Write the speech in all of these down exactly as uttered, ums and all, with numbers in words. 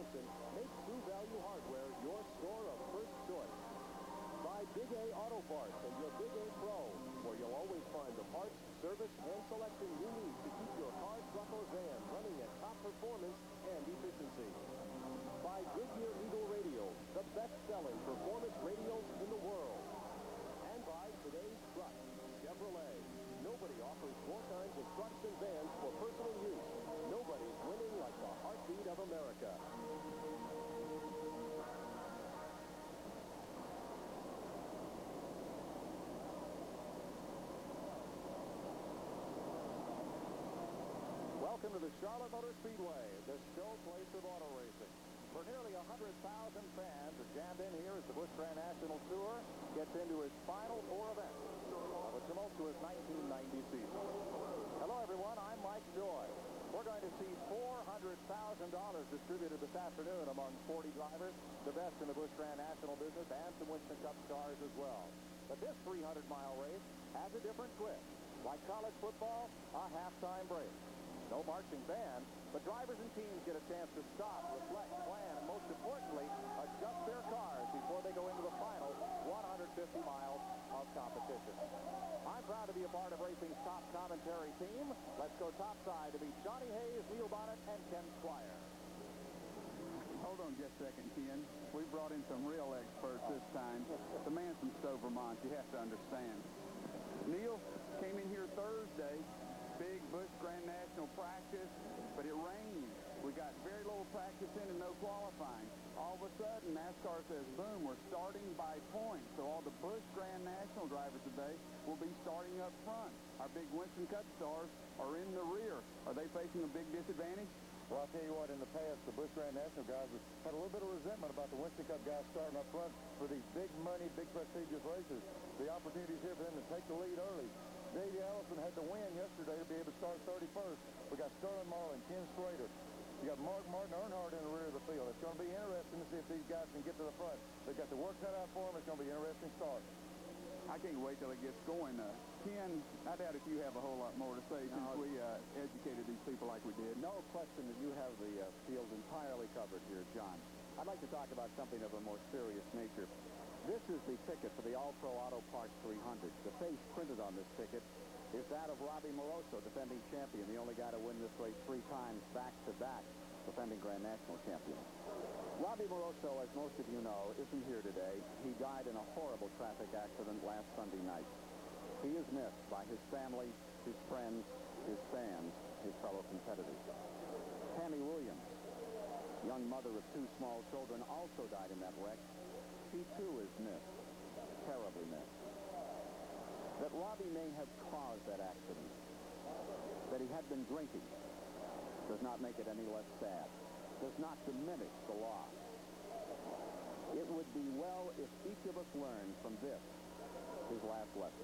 Wilson, make True Value Hardware your store of first choice. Buy Big A Auto Parts and your Big A Pro, where you'll always find the parts, service, and selection you need to keep your car, truck, or van running at top performance and efficiency. Buy Goodyear Eagle Radio, the best-selling performance radios in the world. And buy today's truck, Chevrolet. Nobody offers more kinds of trucks and vans for personal use. Nobody's winning like the heartbeat of America. Welcome to the Charlotte Motor Speedway, the showplace of auto racing. For nearly one hundred thousand fans are jammed in here as the Busch Grand National Tour gets into its final four events of a tumultuous nineteen ninety season. Hello, everyone. I'm Mike Joy. We're going to see four hundred thousand dollars distributed this afternoon among forty drivers, the best in the Busch Grand National business, and some Winston Cup stars as well. But this three hundred mile race has a different twist. Like college football, a halftime break. No marching band, but drivers and teams get a chance to stop, reflect, plan, and most importantly, adjust their cars before they go into the final one hundred fifty miles of competition. I'm proud to be a part of racing's top commentary team. Let's go topside to meet Johnny Hayes, Neil Bonnet, and Ken Squire. Hold on just a second, Ken. We brought in some real experts this time. The man from Stowe, Vermont, you have to understand. Neil came in here Thursday. Big Busch Grand National practice, but it rained. We got very little practice in and no qualifying. All of a sudden, NASCAR says, boom, we're starting by points. So all the Busch Grand National drivers today will be starting up front. Our big Winston Cup stars are in the rear. Are they facing a big disadvantage? Well, I'll tell you what, in the past, the Busch Grand National guys had a little bit of resentment about the Winston Cup guys starting up front for these big money, big prestigious races. The opportunities here for them to take the lead early. Davey Allison had to win yesterday to be able to start thirty-first. We got Sterling Marlin, Ken Schrader. You got Mark Martin Earnhardt in the rear of the field. It's going to be interesting to see if these guys can get to the front. They've got the work cut out for them. It's going to be an interesting start. I can't wait till it gets going. Uh, Ken, I doubt if you have a whole lot more to say no, since we uh, educated these people like we did. No question that you have the uh, field entirely covered here, John. I'd like to talk about something of a more serious nature. This is the ticket for the All-Pro Auto Parts three hundred. The face printed on this ticket is that of Robbie Moroso, defending champion, the only guy to win this race three times back-to-back, defending Grand National champion. Robbie Moroso, as most of you know, isn't here today. He died in a horrible traffic accident last Sunday night. He is missed by his family, his friends, his fans, his fellow competitors. Tammy Williams, young mother of two small children, also died in that wreck. She, too, is missed, terribly missed. That Robbie may have caused that accident, that he had been drinking, does not make it any less sad, does not diminish the loss. It would be well if each of us learned from this, his last lesson.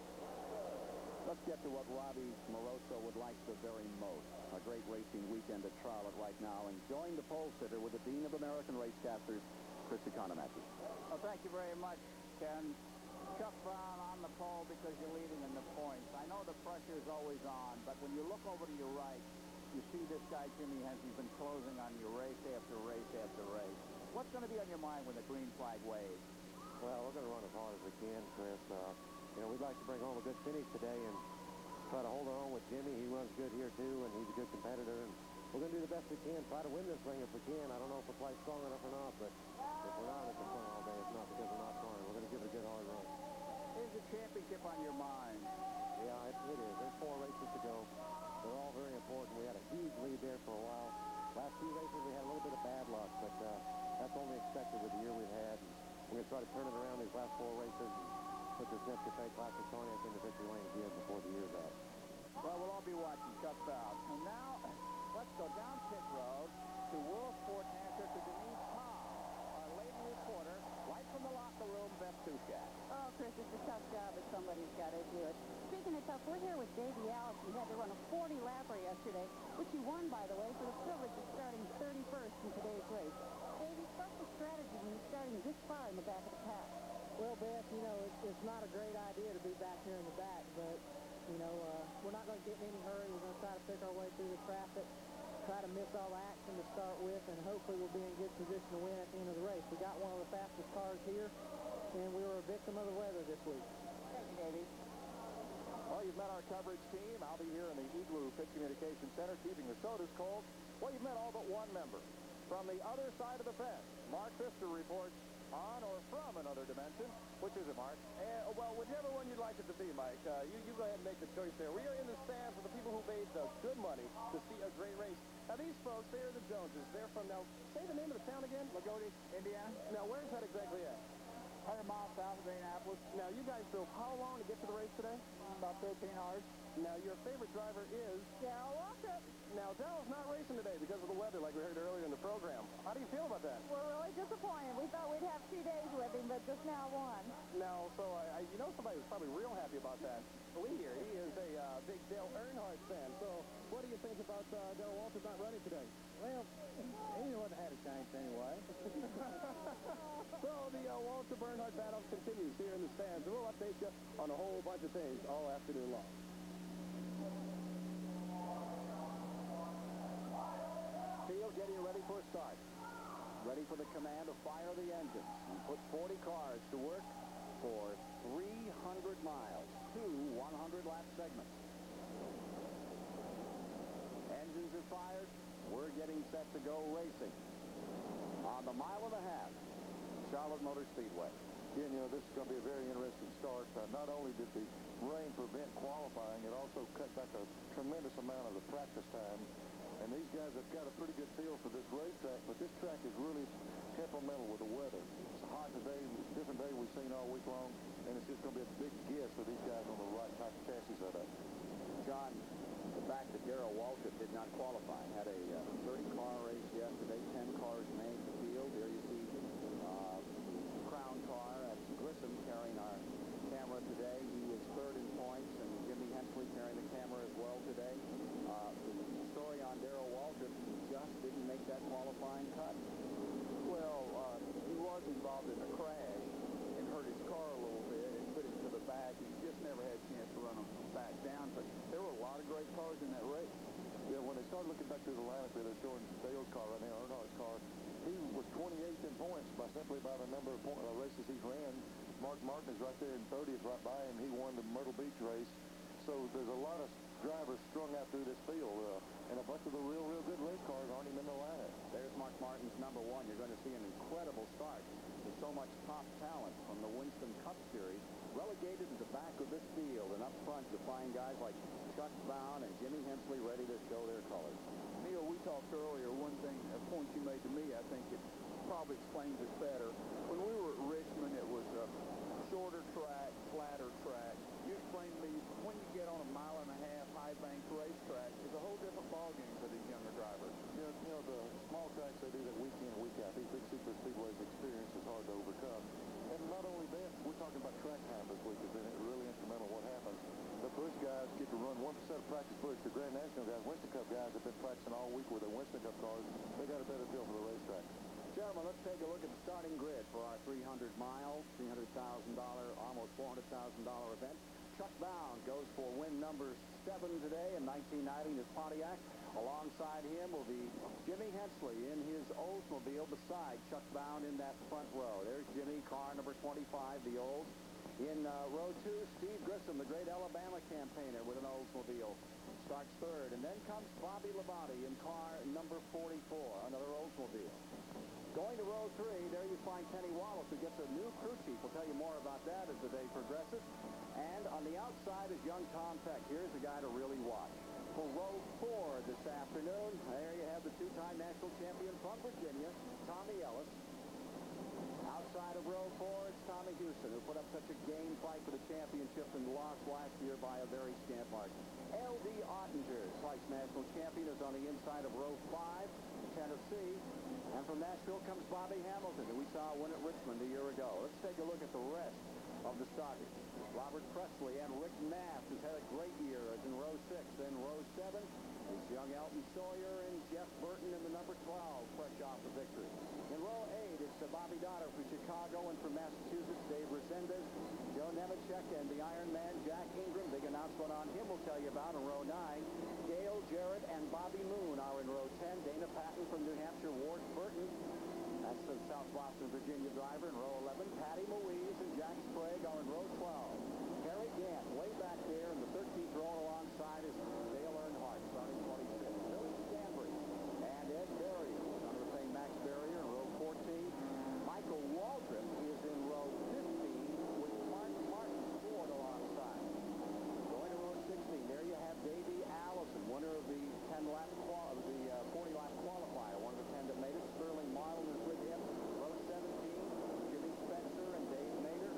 Let's get to what Robbie Moroso would like the very most. A great racing weekend at Charlotte right now, and join the pole sitter with the Dean of American Racecasters, Chris Economachi. Well, thank you very much, Ken. Chuck Brown on the pole because you're leading in the points. I know the pressure is always on, but when you look over to your right, you see this guy, Jimmy Hensey's been closing on you race after race after race. What's going to be on your mind when the green flag waves? Well, we're going to run as hard as we can, Chris. Uh, you know, we'd like to bring home a good finish today and try to hold our own with Jimmy. He runs good here, too, and he's a good competitor. And we're going to do the best we can, try to win this thing if we can. I don't know if we're quite strong enough or not, but if we're out at the front all day, it's not because we're not trying. We're going to give it a good hard run. Is the championship on your mind? Yeah, it, it is. There's four races to go. They're all very important. We had a huge lead there for a while. Last few races, we had a little bit of bad luck, but uh, that's only expected with the year we've had. We're going to try to turn it around these last four races and put this Nescafe Classic Pontiac into victory lane again before the year's out. Well, we'll all be watching Chuck Brown. And now, let's go down pit road to World Sport answer to Denise Tom, our lady reporter, right from the locker room, Beth Tushak. Oh, Chris, it's a tough job, but somebody's got to do it. Speaking of tough, we're here with Davey Allison. He had to run a forty lapper yesterday, which he won, by the way, for the privilege of starting thirty-first in today's race. Davey, what's the strategy when you're starting this far in the back of the pack? Well, Beth, you know, it's, it's not a great idea to be back here in the back, but, you know, uh, we're not going to get in any hurry. We're going to try to pick our way through the traffic. try to miss all the action to start with, and hopefully we'll be in good position to win at the end of the race. We got one of the fastest cars here, and we were a victim of the weather this week. Thank you, Davey. Well, you've met our coverage team. I'll be here in the Igloo Pit Communication Center keeping the sodas cold. Well, you've met all but one member. From the other side of the fence, Mark Pfister reports on or from another dimension. Which is it, Mark? Uh, well, whichever one you'd like it to be, Mike. Uh, you, you go ahead and make the choice there. We are in the stands with the people who paid the good money to see a great race. Now, these folks, they are the Joneses. They're from, now, say the name of the town again? Lagodi, Indiana. Now, where's that exactly at? one hundred miles south of Indianapolis. Now, you guys drove how long to get to the race today? About thirteen hours. Now, your favorite driver is? Darrell Waltrip. Now, Darrell's not racing today because of the weather, like we heard earlier in the program. How do you feel about that? We're really disappointed. We thought we'd have two days with him, but just now one. Now, so I, I, you know somebody who's probably real happy about that. Lee here, he is a uh, big Dale Earnhardt fan. So, what do you think about uh, Darrell Waltrip not running today? Well, he wouldn't have had a chance anyway. So the uh, Waltrip Earnhardt battle continues here in the stands. And we'll update you on a whole bunch of things all afternoon long. Field getting ready for a start. Ready for the command to fire the engines and put forty cars to work for three hundred miles, two one hundred lap segments. Engines are fired. We're getting set to go racing on the mile and a half, Charlotte Motor Speedway. Again, you know, this is going to be a very interesting start. Uh, not only did the rain prevent qualifying, it also cut back a tremendous amount of the practice time. And these guys have got a pretty good feel for this racetrack, but this track is really temperamental with the weather. It's hot today, different day we've seen all week long, and it's just going to be a big guess for these guys on the right type of chassis setup. John, the fact that Darrell Waltrip did not qualify, had a thirty car uh, race yesterday, ten cars made the field. There you see uh, Crown car, that's Grissom carrying our camera today. He is third in points, and Jimmy Hensley carrying the camera as well today. Uh, the story on Darrell Waltrip, he just didn't make that qualifying cut. Well, uh, he was involved in a crash and hurt his car a little bit and put him to the back. He just never had a chance to run him back down. But there were a lot of great cars in that race. Yeah, when they started looking back through the lineup here, they're showing Dale's car right now, Earnhardt's car. He was twenty-eighth in points by simply by the number of point, uh, races he's ran. Mark Martin is right there in thirtieth right by him. He won the Myrtle Beach race. So there's a lot of drivers strung out through this field, uh, and a bunch of the real, real good race cars aren't even in the lineup. There's Mark Martin's number one. You're going to see an incredible start with so much top talent from the Winston Cup Series relegated to the back of this field, and up front you find guys like Chuck Brown and Jimmy Hensley ready to show their colors. Neil, we talked earlier, one thing, a point you made to me, I think it probably explains it better. When we were at Richmond, it was a shorter track, flatter track. You explained to me, when you get on a mile and a half high bank racetrack, it's a whole different ballgame for these younger drivers. You know, you know, the small tracks they do that week in and week out, these big super speedways experience is hard to overcome. And not only that, we're talking about track time this week has been really instrumental in what happens. The Busch guys get to run one set of practice Busch. The Grand National guys, Winston Cup guys have been practicing all week with their Winston Cup cars. They got a better feel for the racetrack. Gentlemen, let's take a look at the starting grid for our three hundred mile, three hundred thousand dollars, almost four hundred thousand dollars event. Chuck Brown goes for win number seven today in nineteen ninety in his Pontiac. Alongside him will be Jimmy Hensley in his Oldsmobile beside Chuck Brown in that front row. There's Jimmy, car number twenty-five, the Olds. In uh, row two, Steve Grissom, the great Alabama campaigner with an Oldsmobile, starts third. And then comes Bobby Labonte in car number forty-four, another Oldsmobile. Going to row three, there you find Kenny Wallace, who gets a new crew chief. We'll tell you more about that as the day progresses. And on the outside is young Tom Peck. Here's a guy to really watch. For row four this afternoon, there you have the two-time national champion from Virginia, Tommy Ellis. Outside of row four, it's Tommy Houston, who put up such a game fight for the championship and lost last year by a very scant margin. L D Ottinger, twice national champion, is on the inside of row five, Tennessee. And from Nashville comes Bobby Hamilton, who we saw win at Richmond a year ago. Let's take a look at the rest of the starters. Robert Presley and Rick Naft has had a great year as in row six. Then row seven is young Elton Sawyer and Jeff Burton in the number twelve, fresh off the victory. In row eight, it's Bobby Dotter from Chicago, and from Massachusetts, Dave Resendez, Joe Nemechek, and the Iron Man, Jack Ingram. Big announcement on him we'll tell you about in row nine. Dale Jarrett and Bobby Moon are in row ten. Dana Patton from New Hampshire, Ward Burton, that's the South Boston, Virginia driver, in row eleven. Patty Louise and Jack Sprague are in row twelve. Harry Gant way back there in the thirteenth row alongside is Dale Earnhardt, starting twenty-six. Billy Stanbury and Ed Barrier, son of the famed Max Barrier, in row fourteen. Michael Waldrop is in row fifteen with Mark Martin Ford alongside. Going to row sixteen, there you have Davey Allison, winner of the ten lap of the uh, forty lap qualifier, one of the ten that made it. Sterling Marlin is with him. Row seventeen, Jimmy Spencer and Dave Mader.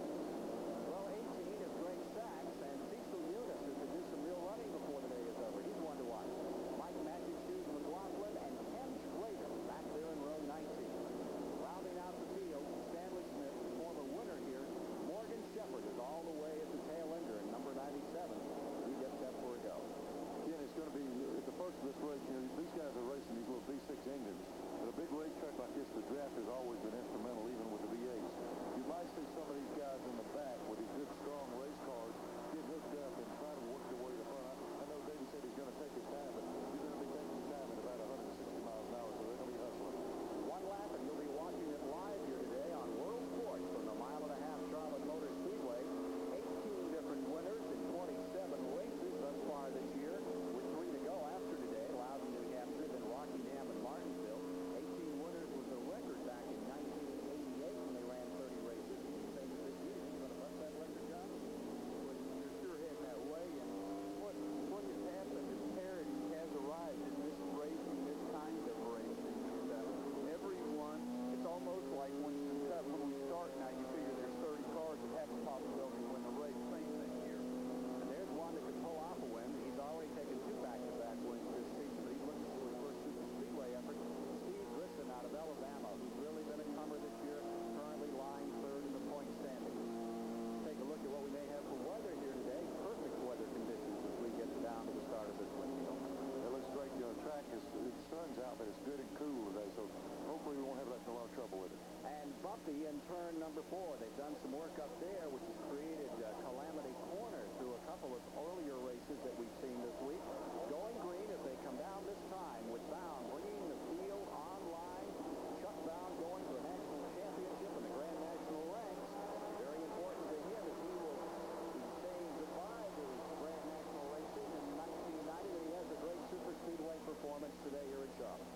Row eighteen is Greg Sachs, and Cecil Eunice is to do some real running before the day is over. He's one to watch. Mike Magic Shoes McLaughlin and Ken Schrader back there in row nineteen. Rounding out the field, Stanley Smith, the former winner here. Morgan Shepherd is all the way at the tail ender in number ninety-seven. He gets set for a go. Again, it's going to be at the first of this race. You know, these guys are racing these little V six engines. At a big racetrack like this, the draft has always been instrumental, even with the V eights. You might see some of these guys in the back with these good, strong race cars get hooked up and try to work their way to the front. I, I know Davey said he's going to take his time, but he's going to be taking his time at about one hundred sixty miles an hour, so they're going to be hustling. One lap, and you'll be watching it live here today on World Sports from the mile and a half Charlotte Motor Speedway. eighteen different winners in twenty-seven races thus far this year, with three to go after today. Loudon, New Hampshire, then Rockingham and Martinsville. eighteen winners was the record back in nineteen eighty-eight when they ran thirty races. Same as this year. You going to bust that record, John? Well, you're sure heading that way, and what, what has happened is parity has arrived in this racing, this kind of racing, and uh, everyone, it's almost like when, uh, when we start now, you figure there's thirty cars that have a possibility to win the race. Same thing here. And there's one that could pull off a win. He's already taken two back-to-back wins this season, but he's looking for his first super speedway effort. Steve Grissom out of Alabama, who's really been a comer this year, currently lying third in the point standings. Take a look at what we may have for weather here today. Perfect weather conditions as we get down to the start of this one. It looks great. You know, the track is, the sun's out, but it's good and cool today, so hopefully we won't have a lot of trouble with it. And bumpy in turn number four. They've done some work up there, which has created uh, Calamity Corner through a couple of earlier races that we've seen this week. Going green as they come down this time with Bound bringing the field online. Chuck Bound going for a national championship in the Grand National ranks. Very important to him as he will be saying goodbye to Grand National racing in nineteen ninety. He has a great super speedway performance today here in Charlotte.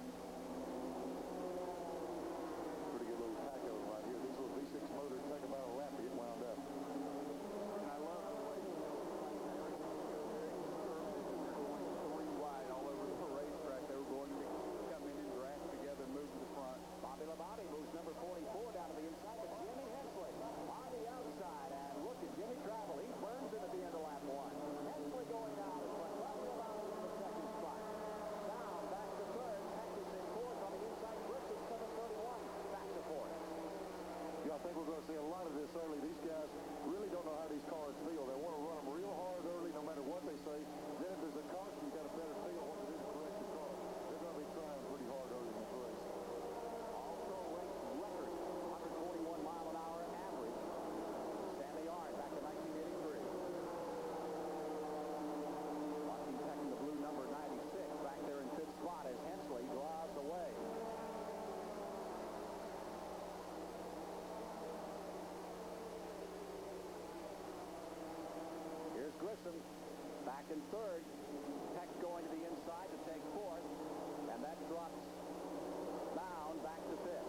Pretty good little pack of them right here. These little V six motors take about a lap to get wound up. And I love the way you know, like very going three wide all over the racetrack. They were going to come in and draft together, move to the front. Bobby Labonte moves number forty-four down to the inside, but Jimmy Hensley on the outside, and look at Jimmy travel. He burns it at the end of lap one. Hensley going out in front. Bobby Labonte in the second spot. Down, back to third. Texas in fourth on the inside. Grissom seven thirty-one, back to fourth. Yeah, I think we're going to see a lot of this early. These guys really don't know how these cars feel. They want to run them real hard early, no matter what they say. Then if there's a caution, you got a better feel what to do to correct the car. They're going to be trying pretty hard early in this race. Also race record, one forty-one mile an hour average. Stanley Yard back in nineteen eighty-three. Joaquin Peck in the blue number ninety-six back there in fifth spot as Hensley draws away. Here's Grissom back in third. Peck going to the inside to take fourth, and that drops Bound back to fifth.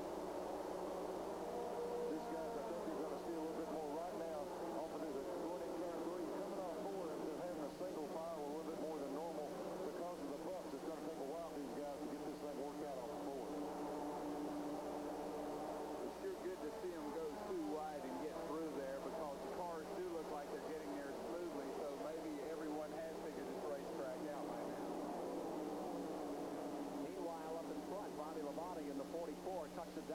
These guys, I think you're going to see a little bit more right now off of this. Going in turn three, coming off four, and they're having a single file a little bit more than normal because of the bumps. It's going to take a while for these guys to get this thing worked out off the four. It's sure good to see them go too wide and get through there because the cars do look like they're getting there smoothly, so maybe everyone has figured this racetrack out by now. Meanwhile, up in front, Bobby Labonte in the forty-four tucks it down.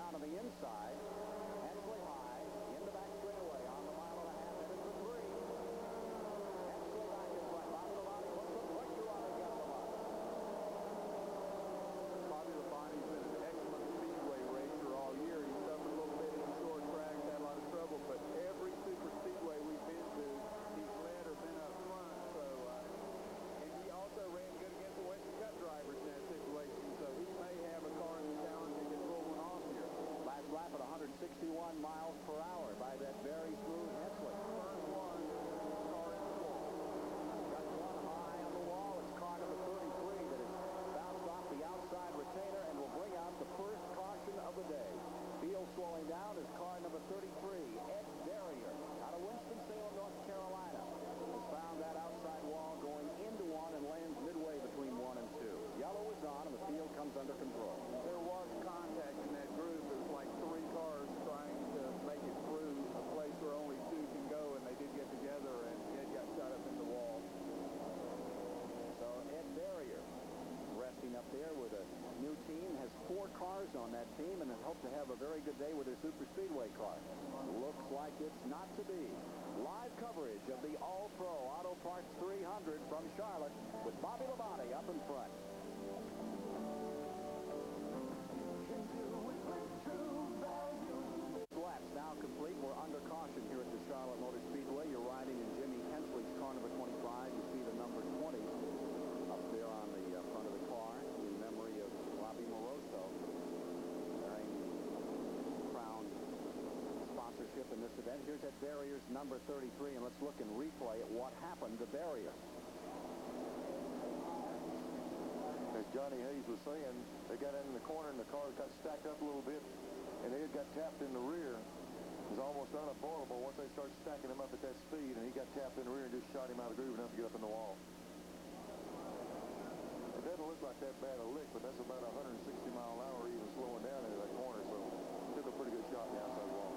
to have a very good day with their super speedway car. Looks like it's not to be. Live coverage of the All-Pro Auto Parts three hundred from Charlotte with Bobby Labonte up in front. Laps now complete. We're under caution here at the Charlotte Motor Speedway. You're riding in Jimmy Hensley's car number twenty-five. You see the number twenty up there on the uh, front of the car in memory of Robbie Moroso, wearing crown sponsorship in this event. Here's at barriers number thirty-three, and let's look and replay at what happened to barrier. As Johnny Hayes was saying, they got in the corner and the car got stacked up a little bit, and Ed got tapped in the rear. It was almost unavoidable once they started stacking him up at that speed, and he got tapped in the rear and just shot him out of the groove enough to get up in the wall. It doesn't look like that bad a lick, but that's about one hundred sixty mile an hour even slowing down into that corner, so took a pretty good shot in the outside wall.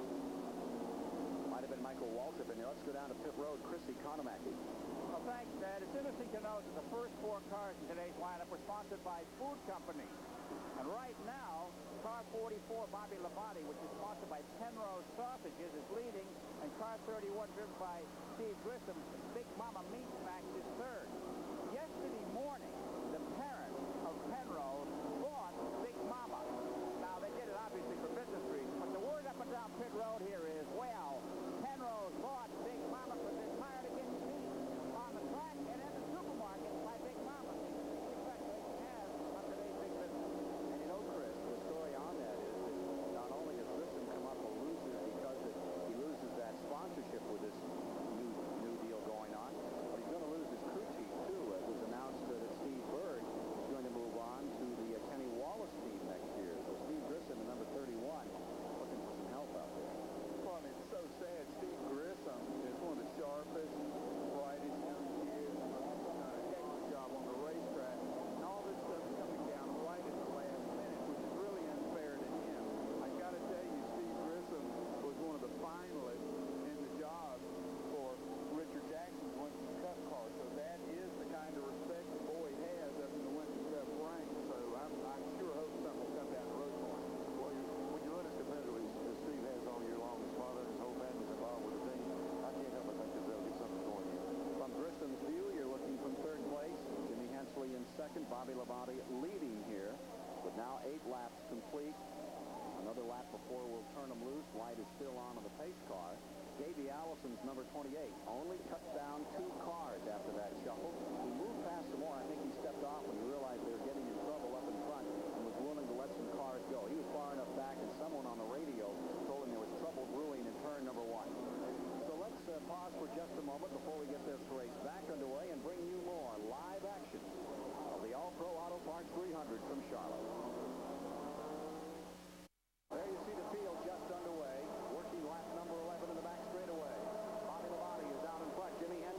Might have been Michael Waltrip in there. Let's go down to pit road. Chris Economaki. Well, thanks, Dad. It's interesting to note that the first four cars in today's lineup were sponsored by food companies. And right now, car forty-four, Bobby Labonte, which is sponsored by Penrose Sausages, is leading, and car thirty-one, driven by Steve Grissom, Big Mama Meat Snacks, is third. Yesterday morning, the parents of Penrose bought Big Mama. Now, they did it obviously for business reasons, but the word up and down pit road here is, well, Penrose bought Big Mama because they're tired of getting beat on the track and in the supermarket by Big Mama. Congratulations has on today's big business. And you know, Chris, the story on that is that not only does Grissom come up a loser because it, he loses that sponsorship with this new new deal going on, but he's going to lose his crew chief, too. It was announced uh, that Steve Berg is going to move on to the uh, Kenny Wallace team next year. So Steve Grissom, the number thirty-one, looking for some help out there. Well, I mean, it's so sad. Steve Grissom is one of the sharpest, brightest young kids. He's done an excellent job on the racetrack. And all this stuff's coming down right at the last minute, which is really unfair to him. I got to tell you, Steve Grissom was one of the finalists in the job for Richard Jackson's Winston Cup car. So that is the kind of respect the boy has up in the Winston Cup ranks. So I'm, I sure hope something will come down the road for him. Well, you, when you run as competitively as Steve has all year long, his father and his whole family's involved with the team, I can't help but think that they'll get something going here. From Grissom's view, you're looking from third place. Jimmy Hensley in second. Bobby Labonte leading here with now eight laps complete. Another lap before we'll turn them loose. Light is still on in the pace car. Davey Allison's number twenty-eight only cut down two cars after that shuffle. He moved past some more. I think he stepped off when he realized they were getting in trouble up in front and was willing to let some cars go. He was far enough back, and someone on the radio told him there was trouble brewing in turn number one. So let's uh, pause for just a moment before we get this race back underway and bring you more live action of the All-Pro Auto Parts three hundred from Charlotte. There you see the field just underway. Working lap number eleven in the back straightaway. Bobby Labonte is out in front. Jimmy Hensley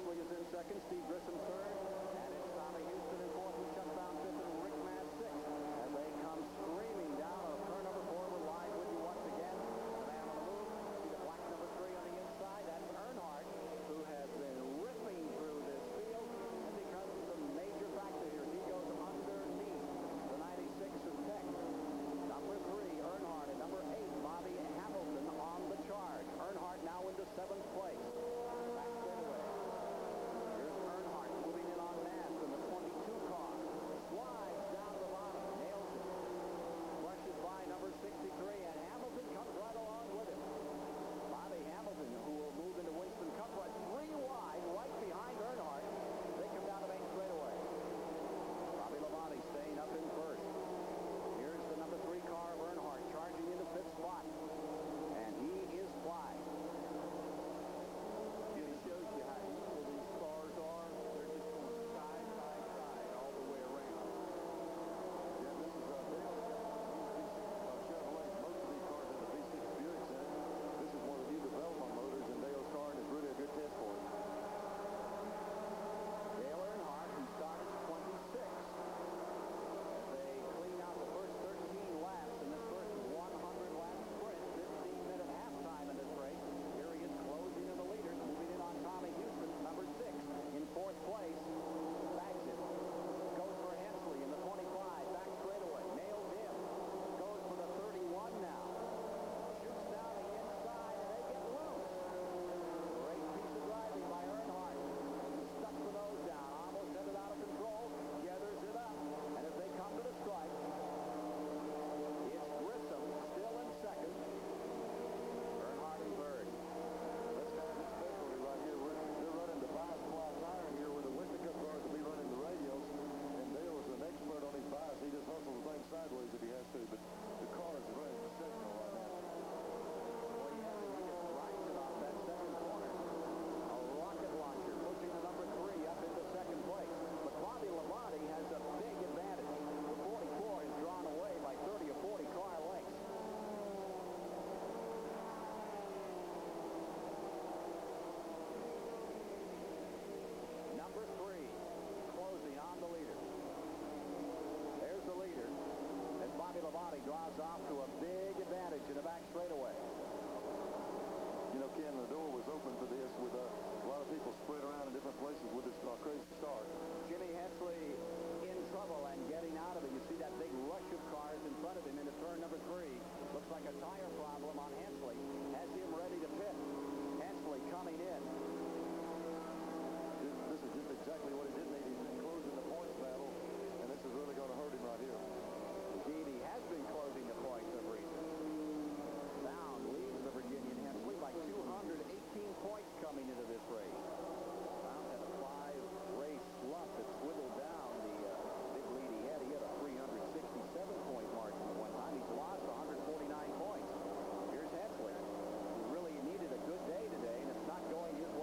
draws off to a big advantage in the back straightaway. You know, Ken, the door was open for this with uh, a lot of people spread around in different places with this uh, crazy start. Jimmy Hensley in trouble and getting out of it. You see that big rush of cars in front of him into turn number three. Looks like a tire problem on Hensley. Has him ready to pit. Hensley coming in. This, this is just exactly what he did need. He's been closing the points battle, and this is really going to hurt him right here. Indeed, he has been closing the points of recent. Down leads the Virginian Hensley by two hundred eighteen points coming into this race. Brown had a five-race slump that swindled down the uh, big lead he had. He had a three hundred sixty-seven point margin at one time. He's lost one hundred forty-nine points. Here's Hensley, who really needed a good day today, and it's not going his way.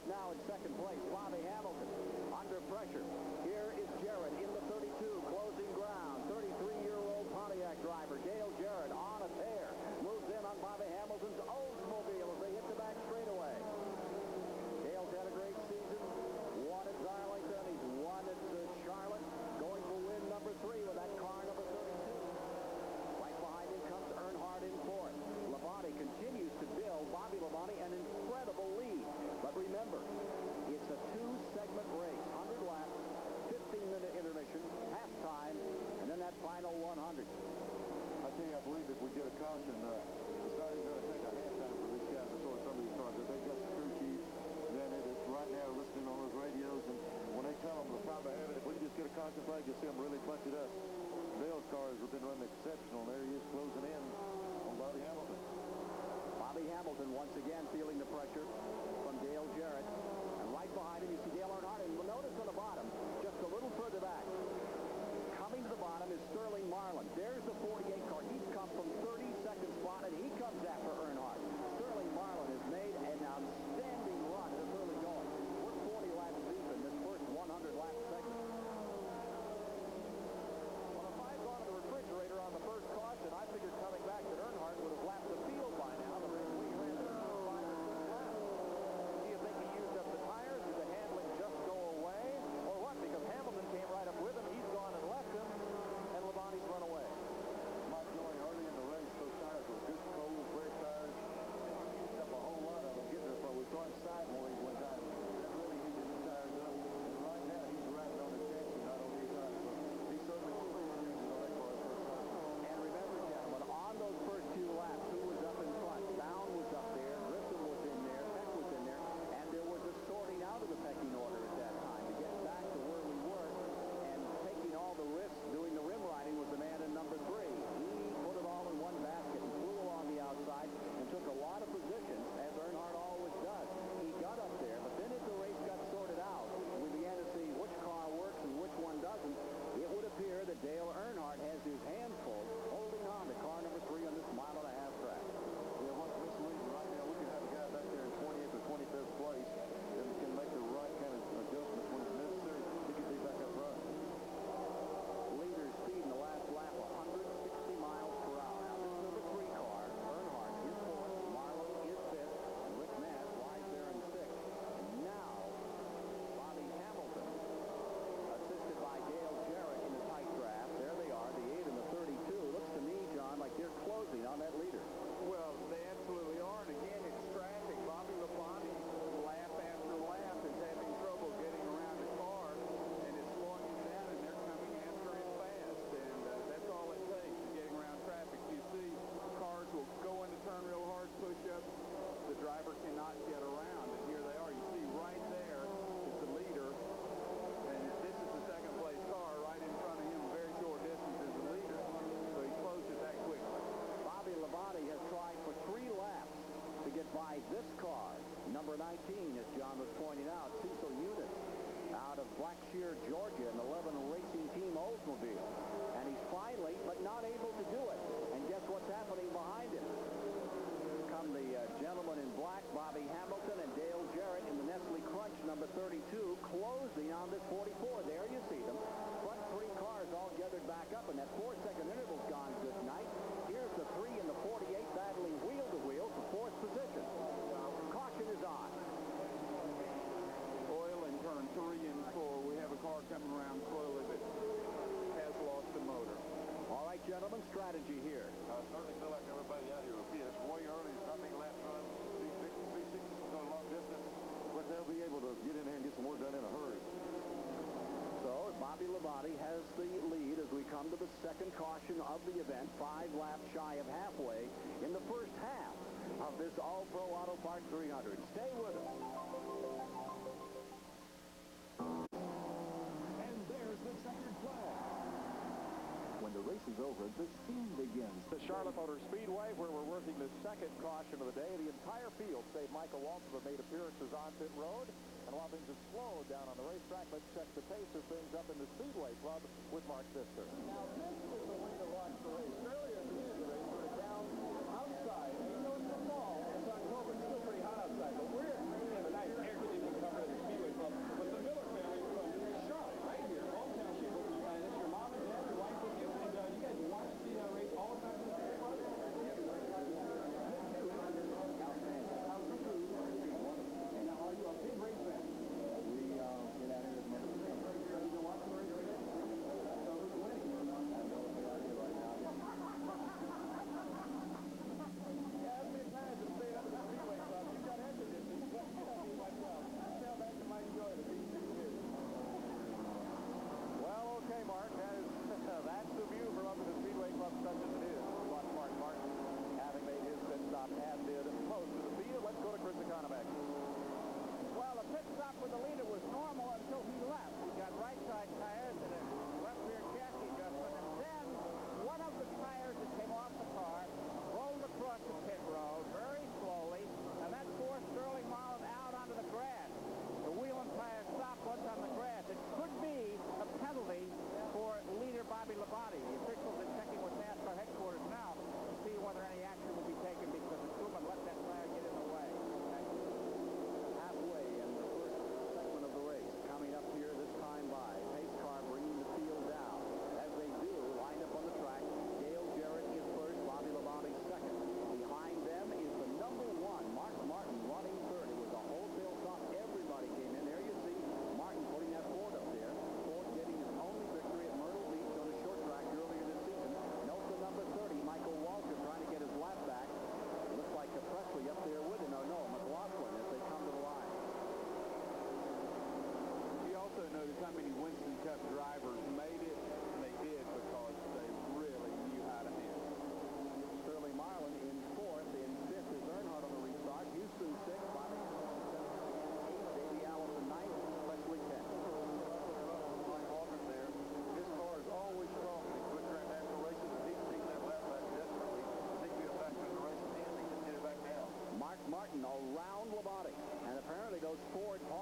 is now in second place. Bobby Hamilton under pressure. Here is Jarrett in the thirty-two, closing ground. thirty-three-year-old Pontiac driver Dale Jarrett on a tear. Moves in on Bobby Hamilton's Oldsmobile as they hit the back straightaway. Dale's had a great season. Won at Darlington. He's won at uh, Charlotte. Going for win number three with that car number thirty-two. Right behind him comes Earnhardt in fourth. Labonte continues to build. Bobby Labonte an incredible lead. But remember, it's a two-segment race. one hundred laps, fifteen-minute intermission, halftime, and then that final one hundred. I tell you, I believe if we get a caution, uh, it's not even going to take a halftime for these guys to sort some of these cars. If they got the crew chief, then it is right now listening on those radios, and when they tell them the time to have it, if we can just get a caution flag, you'll see them really clutch it up. Dale's cars have been running exceptional. There he is closing in on Bobby Hamilton. Bobby Hamilton once again feeling the pressure from Dale Jarrett. And right behind him, you see Dale Earnhardt. And notice on the bottom, just a little further back, coming to the bottom is Sterling Marlin. There's the forty-eight car. He's come from thirty-second spot, and he comes after Earnhardt. Sterling Marlin has made an outstanding run this early going. We're forty laps deep in this first one hundred lap segment. Well, if I'd gone to the refrigerator on the first caution, I figured coming back that Earnhardt would have lapped the field by now. The race we ran five or six laps. Do you think he used up the tires? Did the handling just go away? Or what? Because Hamilton came right up with him. He's gone and left him. And Labonte's run away. Mike Joy, early in the race, those tires were good, cold, fresh tires. He used up a whole lot of them getting there, but we saw him sideways one time. That really heated his tires up. And right now, he's riding on the chassis, not on these tires. So he certainly will be using on that car first time. And remember, gentlemen, on those first few laps, who was up in front? Down was up there, Grissom was in there, Peck was in there, and there was a sorting out of the pecking order at that time to get back to where we were. And taking all the risks, doing the rim riding was the man in number three. He put it all in one basket and flew along the outside and took a lot of positions, as Earnhardt always does. He got up there, but then as the race got sorted out, we began to see which car works and which one doesn't. It would appear that Dale Earnhardt has his hands full holding on to car number three on this mile and a half track. Yeah, what's misleading right now, we can have a guy back there in twentieth or twenty-fifth place that can make the right kind of adjustments when it's necessary. He can be back up front. Leader speed in the last lap, one hundred sixty miles per hour. Now, this number three car, Earnhardt is fourth, Marlin is fifth, and Rick Mass lies there in sixth. And now, Bobby Hamilton, assisted by Dale Jarrett in the tight draft. There they are, the eight and the thirty-two. Looks to me, John, like they're closing on that leader. Well, they absolutely are. And again, it's traffic. Bobby Labonte, lap after lap, is having trouble getting around the car, and it's slowing him down, and they're coming after him fast. And uh, that's all it takes is getting around traffic. You see, cars will go into turn real hard, push up. The driver cannot get around. And here they are. You see right there is the leader. And this is the second place car right in front of him. Very short distance is the leader. So he closed it that quickly. Bobby Labonte has tried for three laps to get by this car. Number nineteen, as John was pointing out, Cecil Eunice out of Blackshear, Georgia, an eleven Racing Team Oldsmobile. And he's finally, but not able to do it. And guess what's happening behind him? Come the uh, gentleman in black, Bobby Hamilton, and Dale Jarrett in the Nestle Crunch number thirty-two, closing on this forty-four. There you see them. Front three cars all gathered back up, and that four-second interval's gone good night. Here's the three and the forty-eight battling wheel to wheel for fourth position. Caution is on. Oil in turn three and four. We have a car coming around slowly that has lost the motor. All right, gentlemen, strategy here. I certainly feel like everybody out here will be. It's way early. It's not many laps run. These big V sixes go a long distance, but they'll be able to get in there and get some work done in a hurry. So Bobby Labonte has the lead as we come to the second caution of the event, five laps shy of halfway in the first half of this All-Pro Auto Parts three hundred. Stay with us. And there's the checkered flag. When the race is over, the scene begins. The Charlotte Motor Speedway, where we're working the second caution of the day. The entire field, save Michael Waltrip, have made appearances on pit road. And while things have slowed down on the racetrack, let's check the pace of things up in the Speedway Club with Mark Pfister. Now, this is the way to watch the race. Earlier in the beginning of the race, we were down outside. Even though it's the fall, it's October, it's still pretty hot outside. But we're in a nice air-conditioned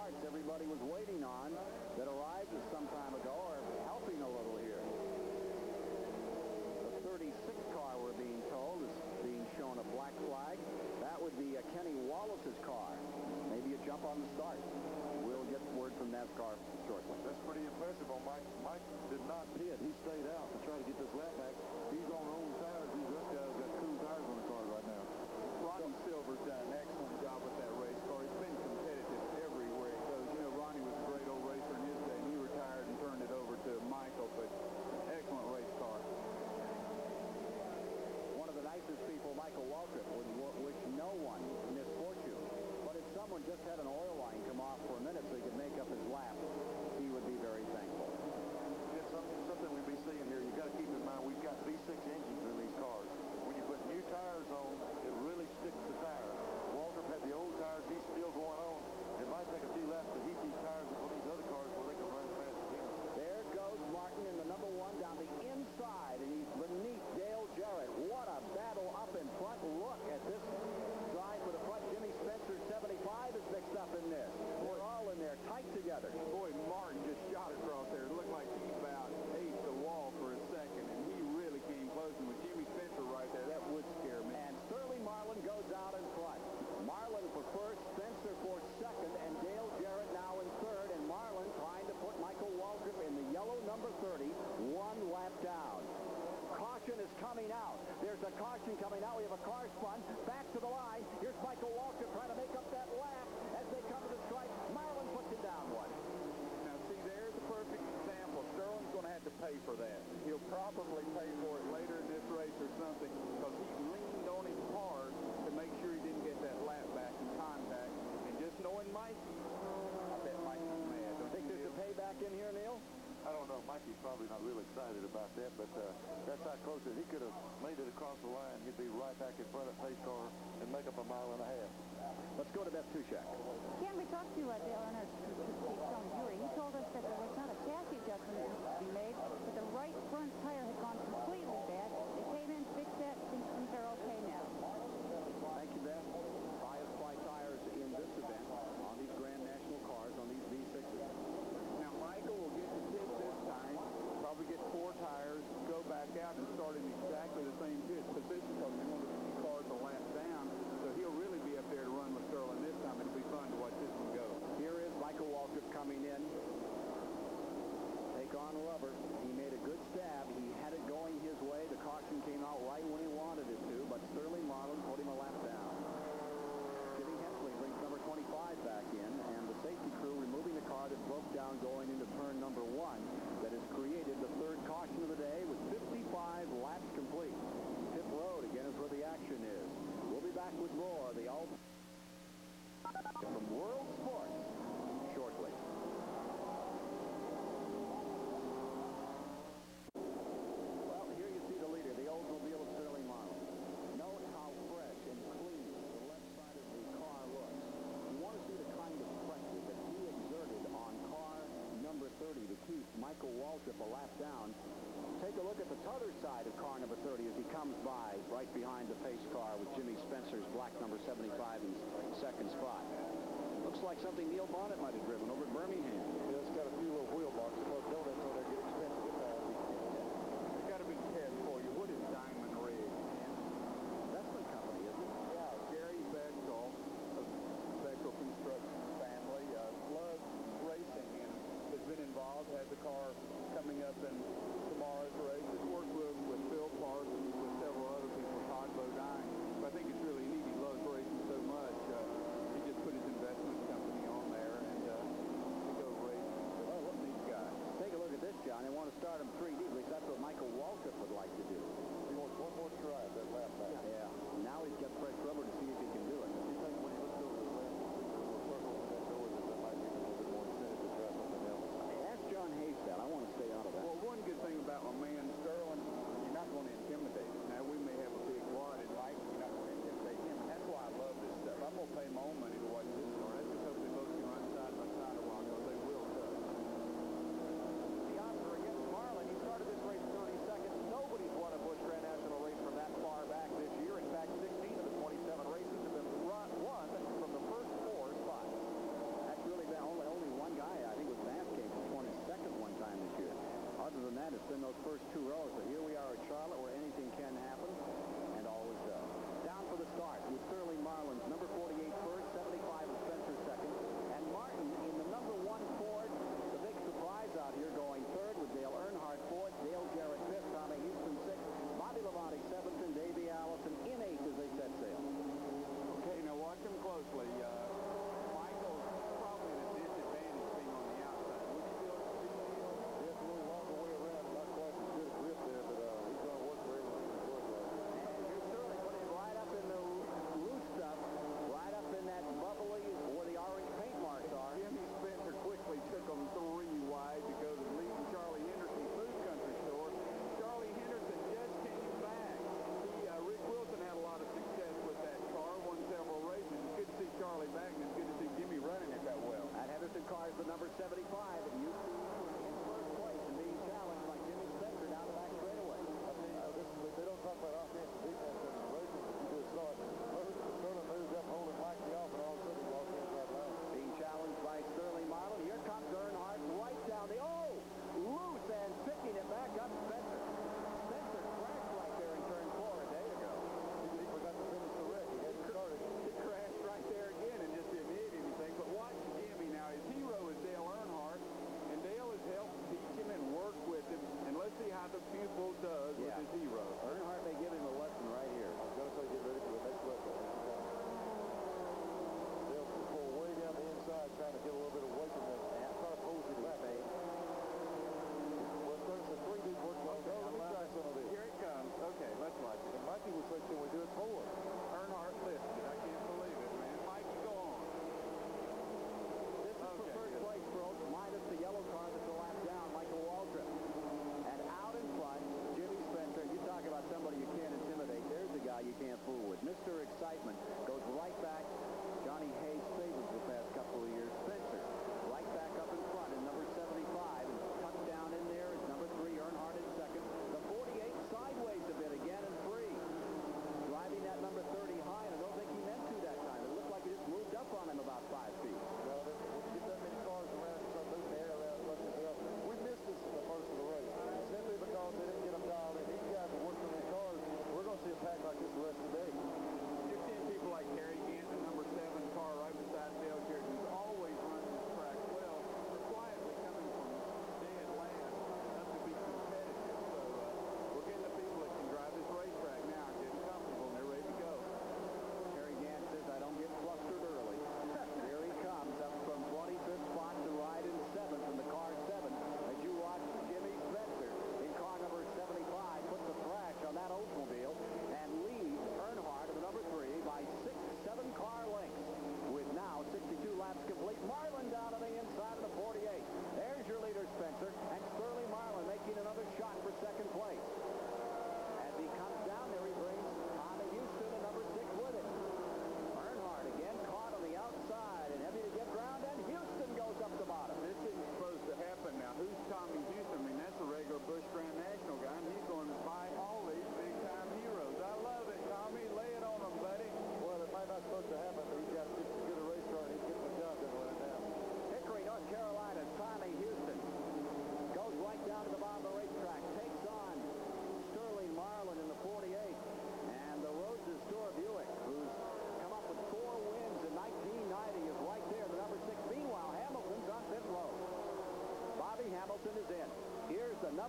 parts everybody was waiting on that arrived some time ago are helping a little here. The thirty-six car, we're being told, is being shown a black flag. That would be uh, Kenny Wallace's car. Maybe a jump on the start. We'll get word from NASCAR shortly. That's pretty impressive on Mike. Mike did not pit. He stayed out to try to get this lap back. He's on old tires. These rest guys got cool tires on the car right now. Ronnie Silver's done an excellent job with that race car. It's been competitive everywhere it goes. You know, Ronnie was a great old racer in his day, and he retired and turned it over to Michael, but excellent race car. One of the nicest people, Michael Waltrip, would w wish no one misfortune. But if someone just had an oil line come off for a minute so he could make up his lap, he would be very thankful. It's something, something we'll be seeing here. You've got to keep in mind we've got V six engines in these cars. When you put new tires on, it really sticks the tire. Waltrip had the old tires. He's still going on. It might take a few laps to heat these tires on these other cars where they can run fast again. There goes Martin in the number one down the inside, and he's beneath Dale Jarrett. What a battle up in front. Look at this drive for the front. Jimmy Spencer, seventy-five, is mixed up in this. We're all in there tight together. Boy, Martin just shot across there. It looked like he about ate the wall for a second, and he really came close. And with Jimmy Spencer right there, that would scare me. And Sterling Marlin goes out in front. Marlin for first, Spencer for second, and Dale Jarrett now in third. And Marlin trying to put Michael Waltrip in the yellow number thirty, one lap down. Caution is coming out. There's a caution coming out. We have a car spun. Back to the line. Here's Michael Waltrip trying to make up that lap as they come to the stripe. Marlin puts him down one. Now, see, there's a perfect example. Sterling's going to have to pay for that. He'll probably pay for it later in this race or something because he leaned on him hard to make sure he didn't get that lap back in contact. And just knowing Mikey, I bet Mikey's mad. Don't Think there's a payback in here, Neil? I don't know. Mikey's probably not real excited about that, but uh, that's how close it. He could have made it across the line. He'd be right back in front of the pace car and make up a mile and a half. Let's go to Beth Tushak. Ken, we talked to uh, Dale Earnhardt, Stone Jury. He told us that there was not a chassis adjustment that needs to be made, but the right front tire had gone completely bad. They came in, fixed that, things, things are okay now. Thank you, Beth. Highest fly tires in this event on these Grand National cars, on these V sixes. Now, Michael will get the pit this time, probably get four tires, go back out and start in exactly the same pit position because we want to see cars a lap down. So he'll really be up there to run with Sterling this time. It'll be fun to watch this one go. Here is Michael Waltrip coming in. Take on rubber. He made a good stab. He had it going his way. The caution came out right when he wanted it to, but Sterling Marlin put him a lap down. Jimmy Hensley brings number twenty-five back in, and the safety crew removing the car that broke down going into turn number one that has created the third caution of the day with fifty-five laps complete. Pit road again is where the action is. We'll be back with more of the all from World Sports shortly. Well, here you see the leader, the Oldsmobile of Sterling Marlin. Note how fresh and clean the left side of the car looks. You want to see the kind of pressure that he exerted on car number thirty to keep Michael Waltrip a lap down. Take a look at the other side of car number thirty as he comes by right behind the pace car with Jimmy Spencer's black number seventy-five in second spot. Looks like something Neil Bonnet might have driven over at Birmingham. Yeah, it's got a few little wheel boxes. Well, don't let so they get expensive at times. I got a big test for you. What is Diamond Rig? Investment company, isn't it? Yeah, Gary Bechtel of Bechtel Construction family uh, loves racing and has been involved. Had the car coming up in tomorrow's race. Has worked with, with Phil Parsons, with several other people, Todd Bodine. But I think it's really neat. He loves racing so much. Uh, he just put his investment company on there and uh, to go race. Oh, what a neat guy. Take a look at this, John. They want to start him three D. At least that's what Michael Waltrip would like to do. He wants one more try at that lap back. Yeah. Now he's got fresh rubber to see if he can do it. You think when he looks over the left, little circle in that door, that that might give him a little bit more incentive to try something else? Ask John Hayes that. I want to stay out of that. Well, one good thing about my man Sterling, you're not going to intimidate him. Now, we may have a big wad in life, you're not going to intimidate him. That's why I love this stuff. I'm going to pay my own money to watch this car. That's because they both can run side by side a while, because they will touch. The Oscar against Marlin. He started this race thirty-second. Nobody's won a Busch Grand National race from that far back this year. In fact, sixteen of the twenty-seven races have been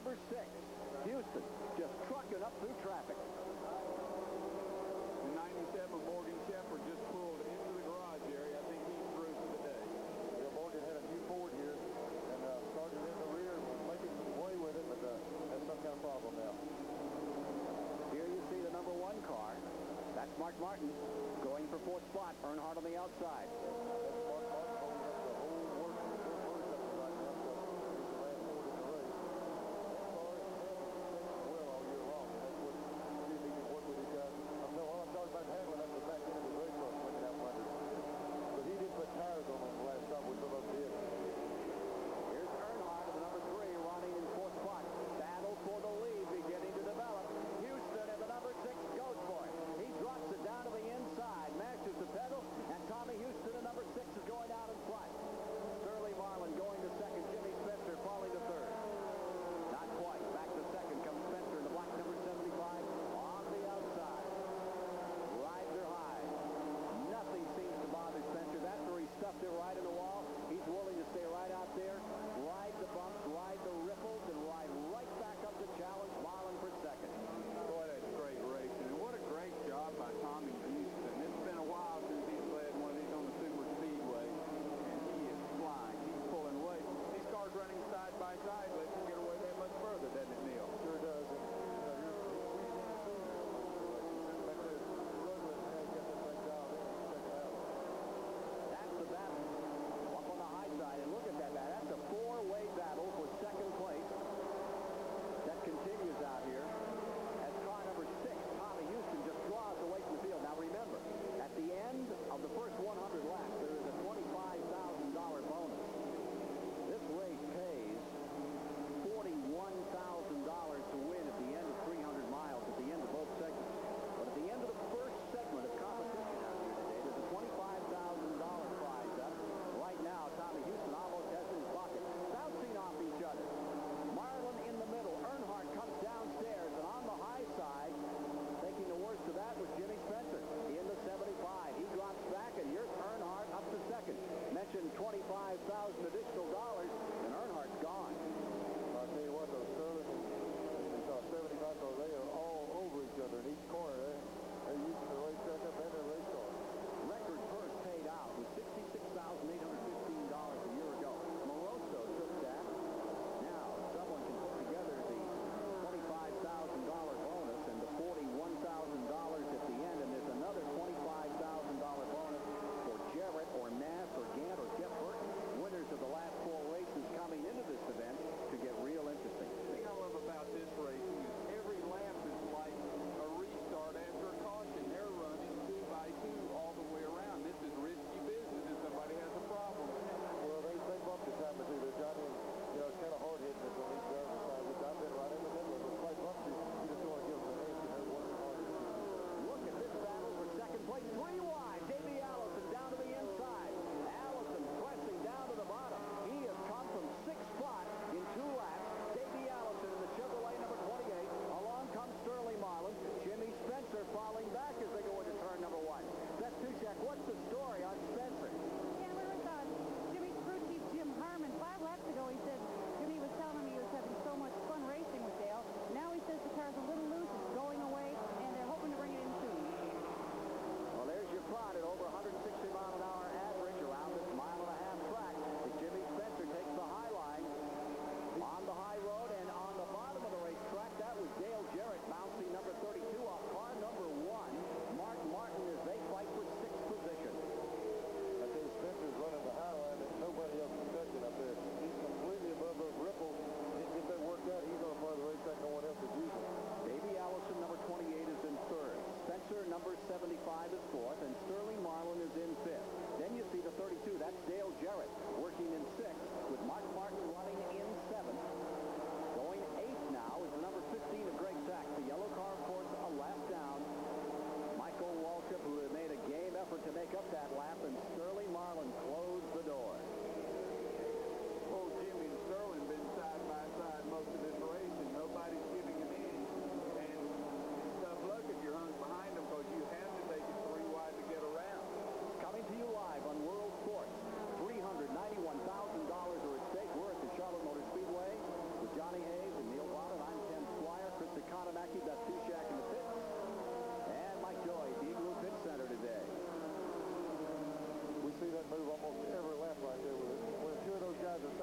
number six. Houston just trucking up through traffic. The ninety-seven Morgan Shepherd just pulled into the garage area. I think he's through for the day. Yeah, Morgan had a new Ford here and uh, started in the rear, making some way with it, but uh, has some kind of problem now. Here you see the number one car. That's Mark Martin going for fourth spot. Earnhardt on the outside. That's Mark Martin. Oh, he has the whole work, whole work up there right now, so he's the last Ford in the race. That car is well all year long, and that's what, see if he can work with these guys. I'm, no, all I'm talking about Hamlin up the back end of the race car looking out front. But he didn't put tires on him the last stop, which some of them did. Here's Earnhardt of the number three running in fourth spot. Battle for the lead beginning to develop. Houston at the number six goes for it. He drops it down to the inside, mashes the pedal, and Tommy Houston at number six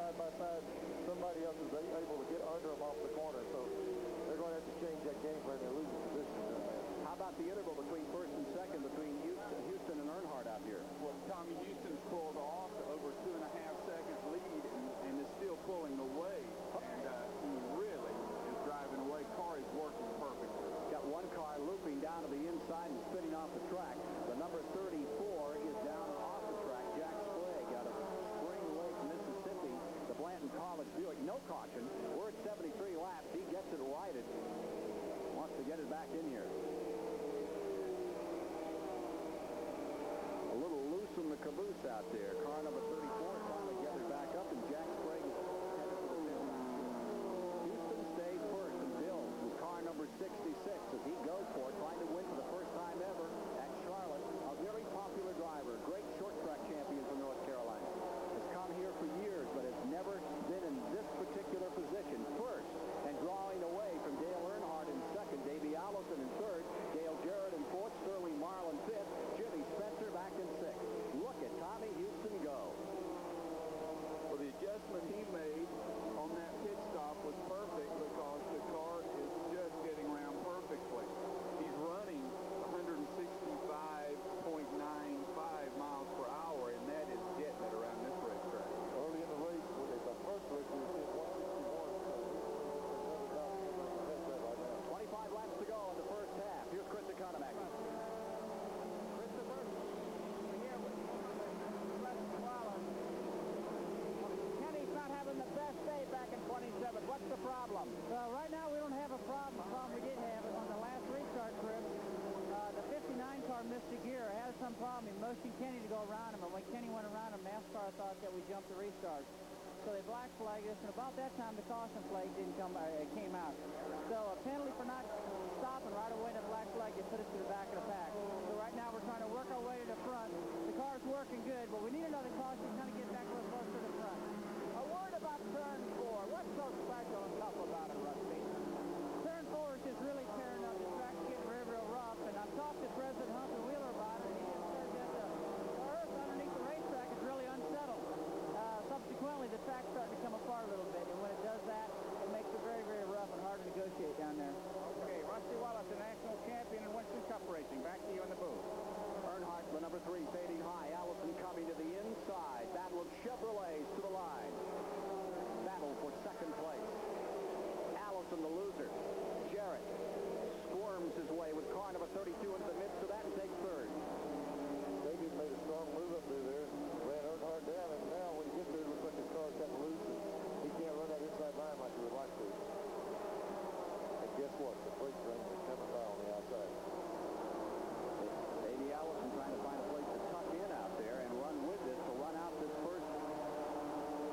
side by side. Somebody else is able to get under them off the corner. So they're going to have to change that game plan. They're losing position there, man. How about the interval between first and second between Houston, Houston and Earnhardt out here? Well, Tommy Houston's pulled off over two and a half seconds lead and, and is still pulling away. And uh, he really is driving away. Car is working perfectly. Got one car looping down to the inside and spinning off the track. The number thirty-four is down off the track. Jack Sprague out of Spring Lake, Mississippi. The Blanton College Buick. No caution. We're at seventy-three laps. He gets it righted. Wants to get it back in here. A little loose in the caboose out there. Car number thirty-four finally gathered back up, and Jack Sprague is headed for the finish. Houston stays first and builds with car number sixty-six as he goes for it, trying to win for the first time ever at Charlotte. A very popular driver, great short track champion from North Carolina. Has come here for years, but has never been in this particular position. First, and drawing away from Dale Earnhardt in second, Davey Allison in third, Dale Jarrett in fourth, Sterling Marlin fifth, Jimmy Spencer back in sixth. Look at Tommy Houston go. Well, the adjustment he made on that pit stop was perfect because the car is just getting around perfectly. He's running one sixty-five point nine five miles per hour, and that is getting it around this racetrack. Early in the race, at the first race, we were seeing one sixty-one. twenty-five laps to go in the first half. Here's Chris Economack. Christopher, we're here with Les Wallace. Kenny's not having the best day back in twenty-seven. What's the problem? Well, right now we don't have a problem. The problem we did have is on the last restart trip, uh, the fifty-nine car missed a gear. It had some problem. He motioned Kenny to go around him, and when Kenny went around him, NASCAR thought that we jumped the restart. So they black flagged us, and about that time the caution flag didn't come, uh, it came out. So a penalty for not stopping right away to the black flag, they put us to the back of the pack. So right now we're trying to work our way to the front. The car's working good, but we need another caution to kind of get back a little closer to the front. A word about turn four. What's so special and tough about it, Rusty? Turn four is just really tearing up. The track's getting real, real rough, and I've talked to President Humphrey Wheeler about it, and he just said that the, the earth underneath the racetrack is really unsettled. Uh, subsequently, the track's starting to come apart a little bit, and when it does that, it makes it very, very rough and hard to negotiate down there. Okay, Rusty Wallace, the national champion in Winston Cup racing. Back to you in the booth. Earnhardt, the number three, fading high. Allison coming to the inside. Battle of Chevrolets to the line. Battle for second place. Allison, the loser. Jarrett squirms his way with car number thirty-two into the midst of that and takes third. David made a strong move up through there, ran Earnhardt down, and now when he gets there, it looks like his car's gotten loose, and he can't run that inside line like he would like to. And guess what? The brake ring is coming by on the outside. Davey Allison trying to find a place to tuck in out there and run with this to run out this first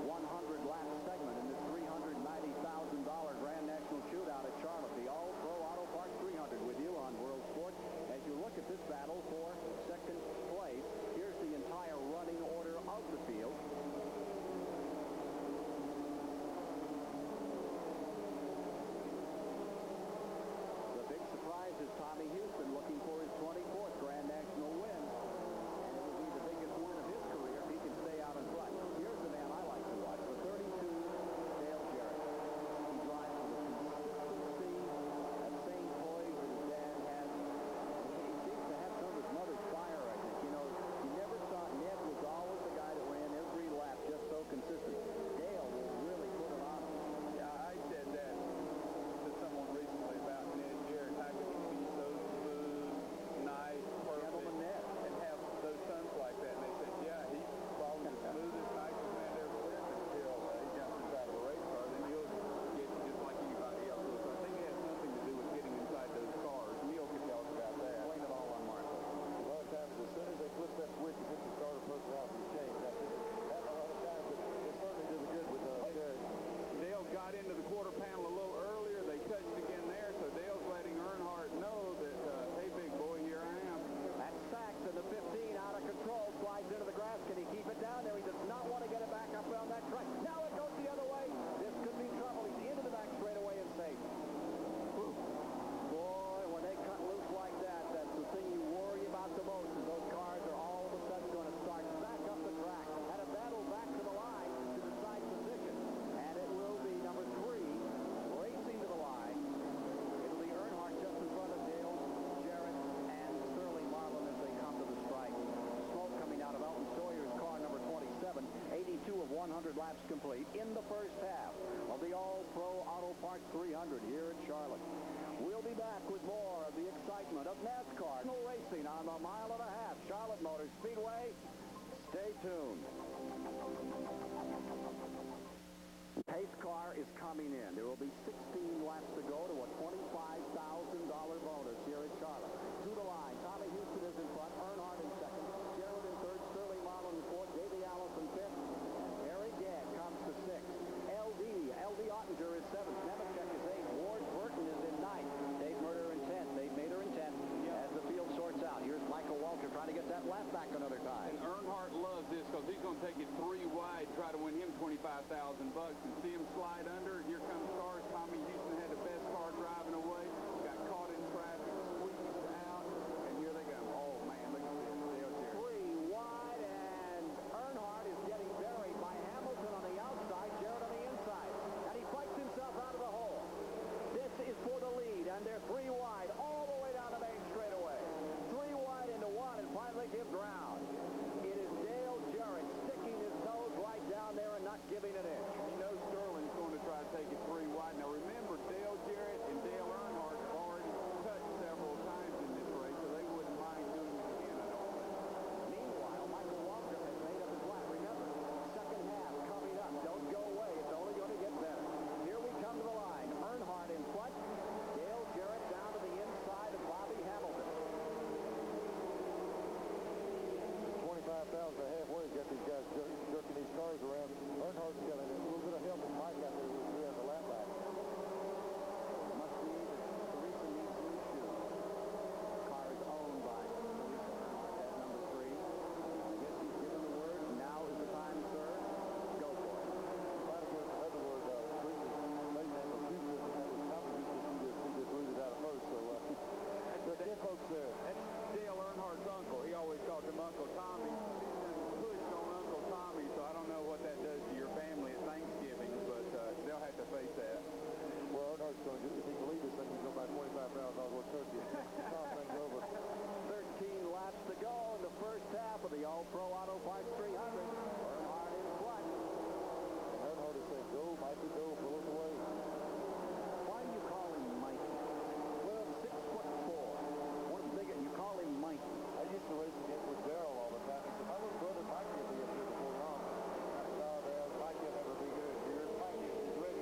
complete in the first half of the All-Pro Auto Parts three hundred here at Charlotte. We'll be back with more of the excitement of NASCAR racing on the mile and a half Charlotte Motor Speedway. Stay tuned. Pace car is coming in. There will be sixteen laps to go to a twenty-five thousand dollar bonus here at Charlotte. To the line, Tommy Houston is in front, Earnhardt in second, Jarrett in third, Sterling Marlin in fourth, Davey Allison fifth, Harry Gadd comes to sixth, L D, L D Ottinger is seventh, Nemechek is eighth, Ward Burton is in ninth, Dave Murder in tenth, Dave Mader in tenth. As the field sorts out, here's Michael Walter trying to get that lap back another time. And Earnhardt loves this because he's going to take it three wide, try to win him twenty-five thousand bucks, and see him slide under. Here comes cars. Tommy Houston had the best car driving away, got caught in traffic, squeezed out, and here they go. Oh man, look at this. Three wide, and Earnhardt is getting buried by Hamilton on the outside, Jarrett on the inside, and he fights himself out of the hole. This is for the lead, and they're three wide all the way down the main straightaway. Three wide into one, and finally give ground. It is Dale Jarrett sticking his nose right down there and not giving an inch. He knows Sterling's going to try to take it three wide. Now remember, Dale Jarrett and Dale Earnhardt have already touched several times in this race, so they wouldn't mind doing it again, I don't think. Meanwhile, Michael Walter has made up his lap. Remember, second half coming up. Don't go away. It's only going to get better. Here we come to the line. Earnhardt in front. Dale Jarrett down to the inside of Bobby Hamilton. twenty-five thousand halfway. Got these guys jer jerking these cars around. Earnhardt's got a little bit of help from Mike out there who's doing the lap back. Must be that Teresa needs new shoes. Car is owned by Teresa Earnhardt at number three. I guess he's given the word. Now is the time, sir. Go for it. Might have given another word. Uh, Teresa's maiden name was Houston, and that was Tommy Houston. He just, he just rooted out of first. So uh, there's ten folks there. That's Dale Earnhardt's uncle. He always called him Uncle Tommy. He's pushed on Uncle Tommy, so I don't know what that does to your family at Thanksgiving, but uh, they'll have to face that. Well, Earnhardt's going to, if he can lead this thing, he's going to buy twenty-five thousand dollars worth of turkey. Talk things over. thirteen laps to go in the first half of the All-Pro Auto Parts three hundred. Earnhardt in front. And Earnhardt is saying, go, Mikey, go, pull us away. Why do you call him Mikey? Well, six foot four. One bigger, you call him Mikey. I used to race against with Darrell all the time. He said, my little brother Mikey will be up here before long. No, Dad, Mikey will never be good. Here's Mikey. He's ready.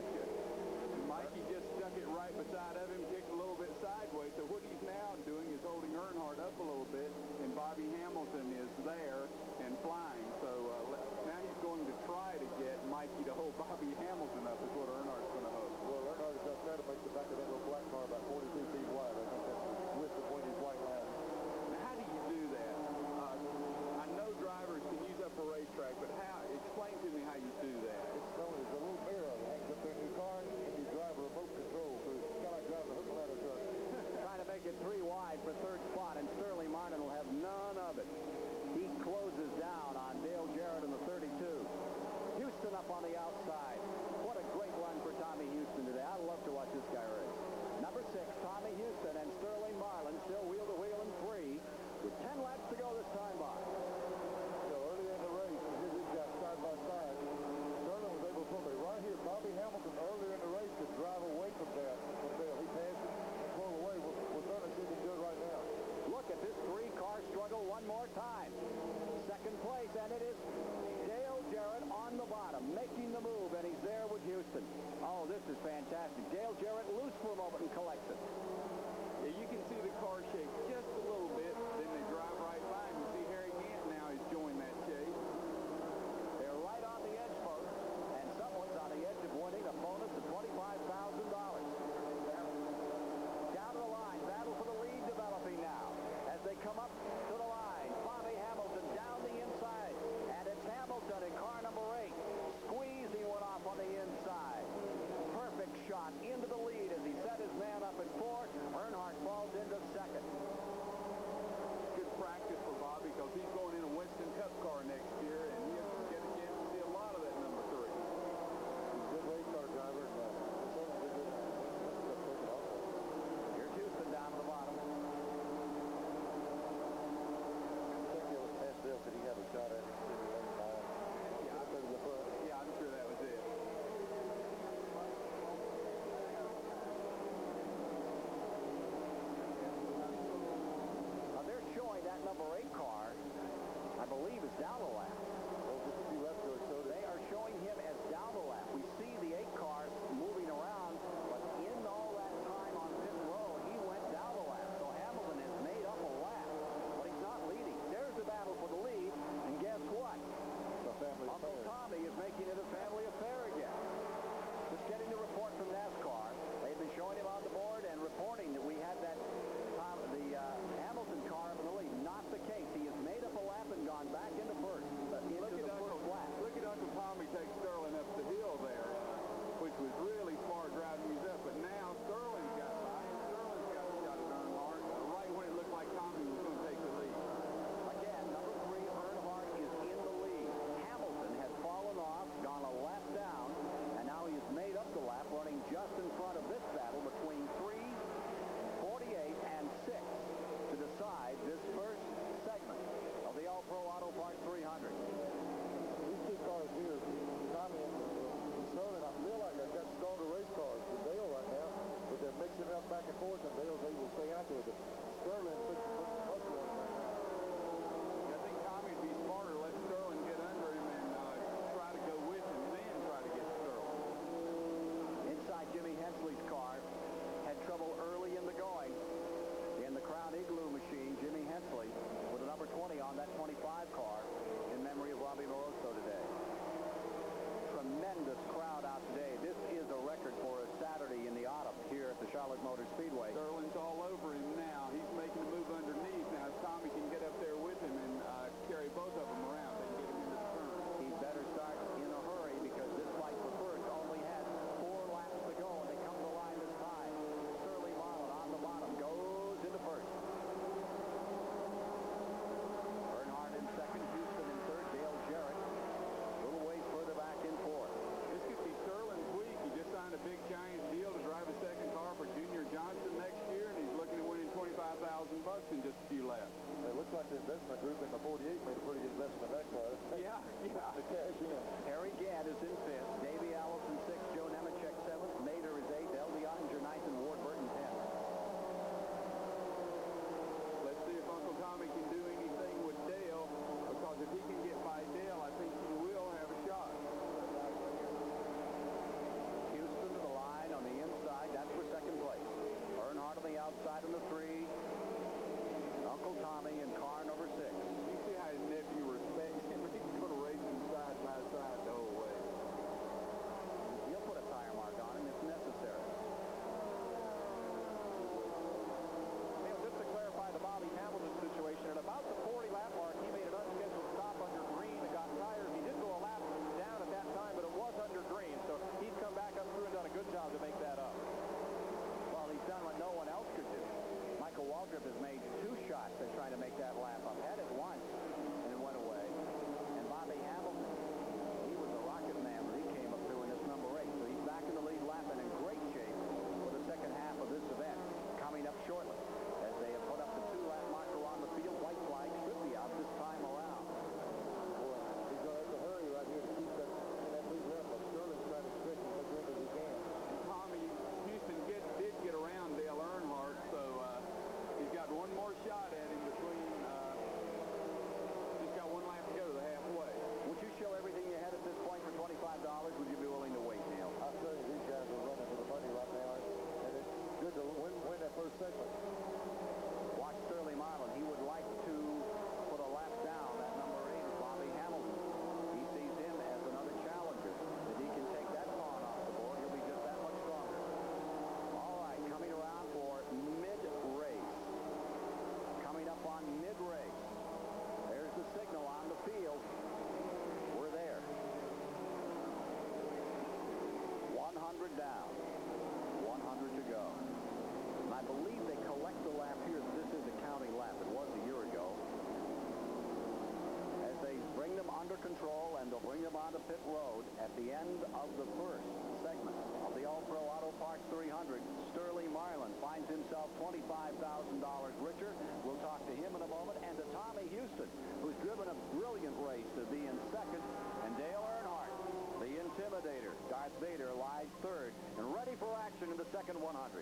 Mikey just stuck it right beside of him, kicked a little bit sideways. So what he's now doing is holding Earnhardt up a little bit, and Bobby Hamilton is there and flying. So uh, now he's going to try to get Mikey to hold Bobby Hamilton up is what Earnhardt's going to hope. Well, Earnhardt is up there to make the back of that little black car about forty-two feet wide. I think that's the width between these white lines. Now, how do you do that? Uh, I know drivers can use up a racetrack, but how? Explain to me how you do that. It's known as a little mirror that hangs up there in your car, and you drive a remote control through. It's kind of like driving a hook and ladder truck. Trying to make it three wide for third spot, and Sterling Martin will have none of it. He closes down on Dale Jarrett in the thirty-two. Houston up on the outside. What a great run for Tommy Houston today. I love to watch this guy race. Number six, Tommy Houston, and Sterling Marlin still wheel to wheel in three, with ten laps to go this time by. So early in the race, here these guys side by side. Sterling was able to pull me right here. Bobby Hamilton earlier in the race could drive away from Dale. From Dale. He passed him and pulled away. We're, we're starting to see him do it right now. Look at this three-car struggle one more time. Second place, and it is Dale Jarrett on the bottom, making the move, and he's there with Houston. Oh, this is fantastic. Dale Jarrett loose for a moment and collects it. Yeah, you can see the car shake just a little bit, then they drive right by him. You see Harry Gant now has joined that chase. They're right on the edge, folks, and someone's on the edge of winning a bonus of twenty-five thousand dollars. Down to the line, battle for the lead developing now. As they come up to the line, Bobby Hamilton down the inside, and it's Hamilton in car number eight, squeezing one off on the inside. Perfect shot into the lead as he set his man up at four. Earnhardt falls into second. Motor Speedway. Sterling's all over him now. He's making the move underneath. Now, if Tommy can get up there with him and uh, carry both of them around, they can get him into the turn. He'd better start in a hurry because this fight for first only has four laps to go, and they come to the line this time. Sterling Marlin on the bottom goes into first. Earnhardt in second, Houston in third, Dale Jarrett a little ways further back in fourth. This could be Sterling's week. He just signed a big giant deal to drive a second car for Junior Johnson next year, and he's looking at winning twenty-five thousand bucks in just a few laps. It looks like the investment group in the forty-eight made a pretty good investment in that car. Yeah, yeah. The cash in. Harry Gadd is in fifth, Davey Allison sixth, Joe Nemechek seventh, Nader is eighth, L D Ottinger ninth, and Ward Burton tenth. Let's see if Uncle Tommy can do anything with Dale, because if he can get by Dale, I think he will have a shot. Houston to the line on the inside, that's for second place. Earnhardt on the outside in the three. Uncle Tommy in car number six. You see how his nephew respects him. He's going to race him side by side the whole way. He'll put a tire mark on him if necessary. Neil, just to clarify the Bobby Hamilton situation, at about the forty lap mark, he made an unscheduled stop under green and got tires. He did go a lap down at that time, but it was under green, so he's come back up through and done a good job to make that up. Well, he's done what no one else could do. Michael Waltrip has made two shots at trying to make that lap up. Had it once, and it went away. And Bobby Hamilton, he was a rocket man when he came up through in this number eight. So he's back in the lead lap and in great shape for the second half of this event. Coming up shortly, as they have put up the two-lap marker on the field. White flag should be out this time around. Boy, he's going to have to hurry right here to keep that, that lead left. But Sterling's trying to stretch him as much as he can. Tommy Houston get, did get around Dale Earnhardt, so uh, he's got one more shot at him between, uh, just got one lap to go to the halfway. Would you show everything you had at this point for twenty-five dollars? Would you be willing to wait, Neil? I'll tell you, these guys are running for the money right now, and it's good to win, win that first segment. Watch Sterling Marlin. He would like to put a lap down. That number eight is Bobby Hamilton. He sees him as another challenger. If he can take that pawn off the board, he'll be just that much stronger. All right, coming around for mid-race. Coming up on mid-race. There's the signal on the field. We're there. one hundred down. one hundred to go. And I believe they collect the lap here. This is a counting lap. It was a year ago. As they bring them under control, and they'll bring them onto pit road at the end of the first segment of the All-Pro Auto Parts three hundred. Sterling Marlin finds himself twenty-five thousand dollars richer. We'll talk to him in a moment. And to Tommy Houston, who's driven a brilliant race to be in second. And Dale Earnhardt, the Intimidator. Darth Vader lies third and ready for action in the second one hundred.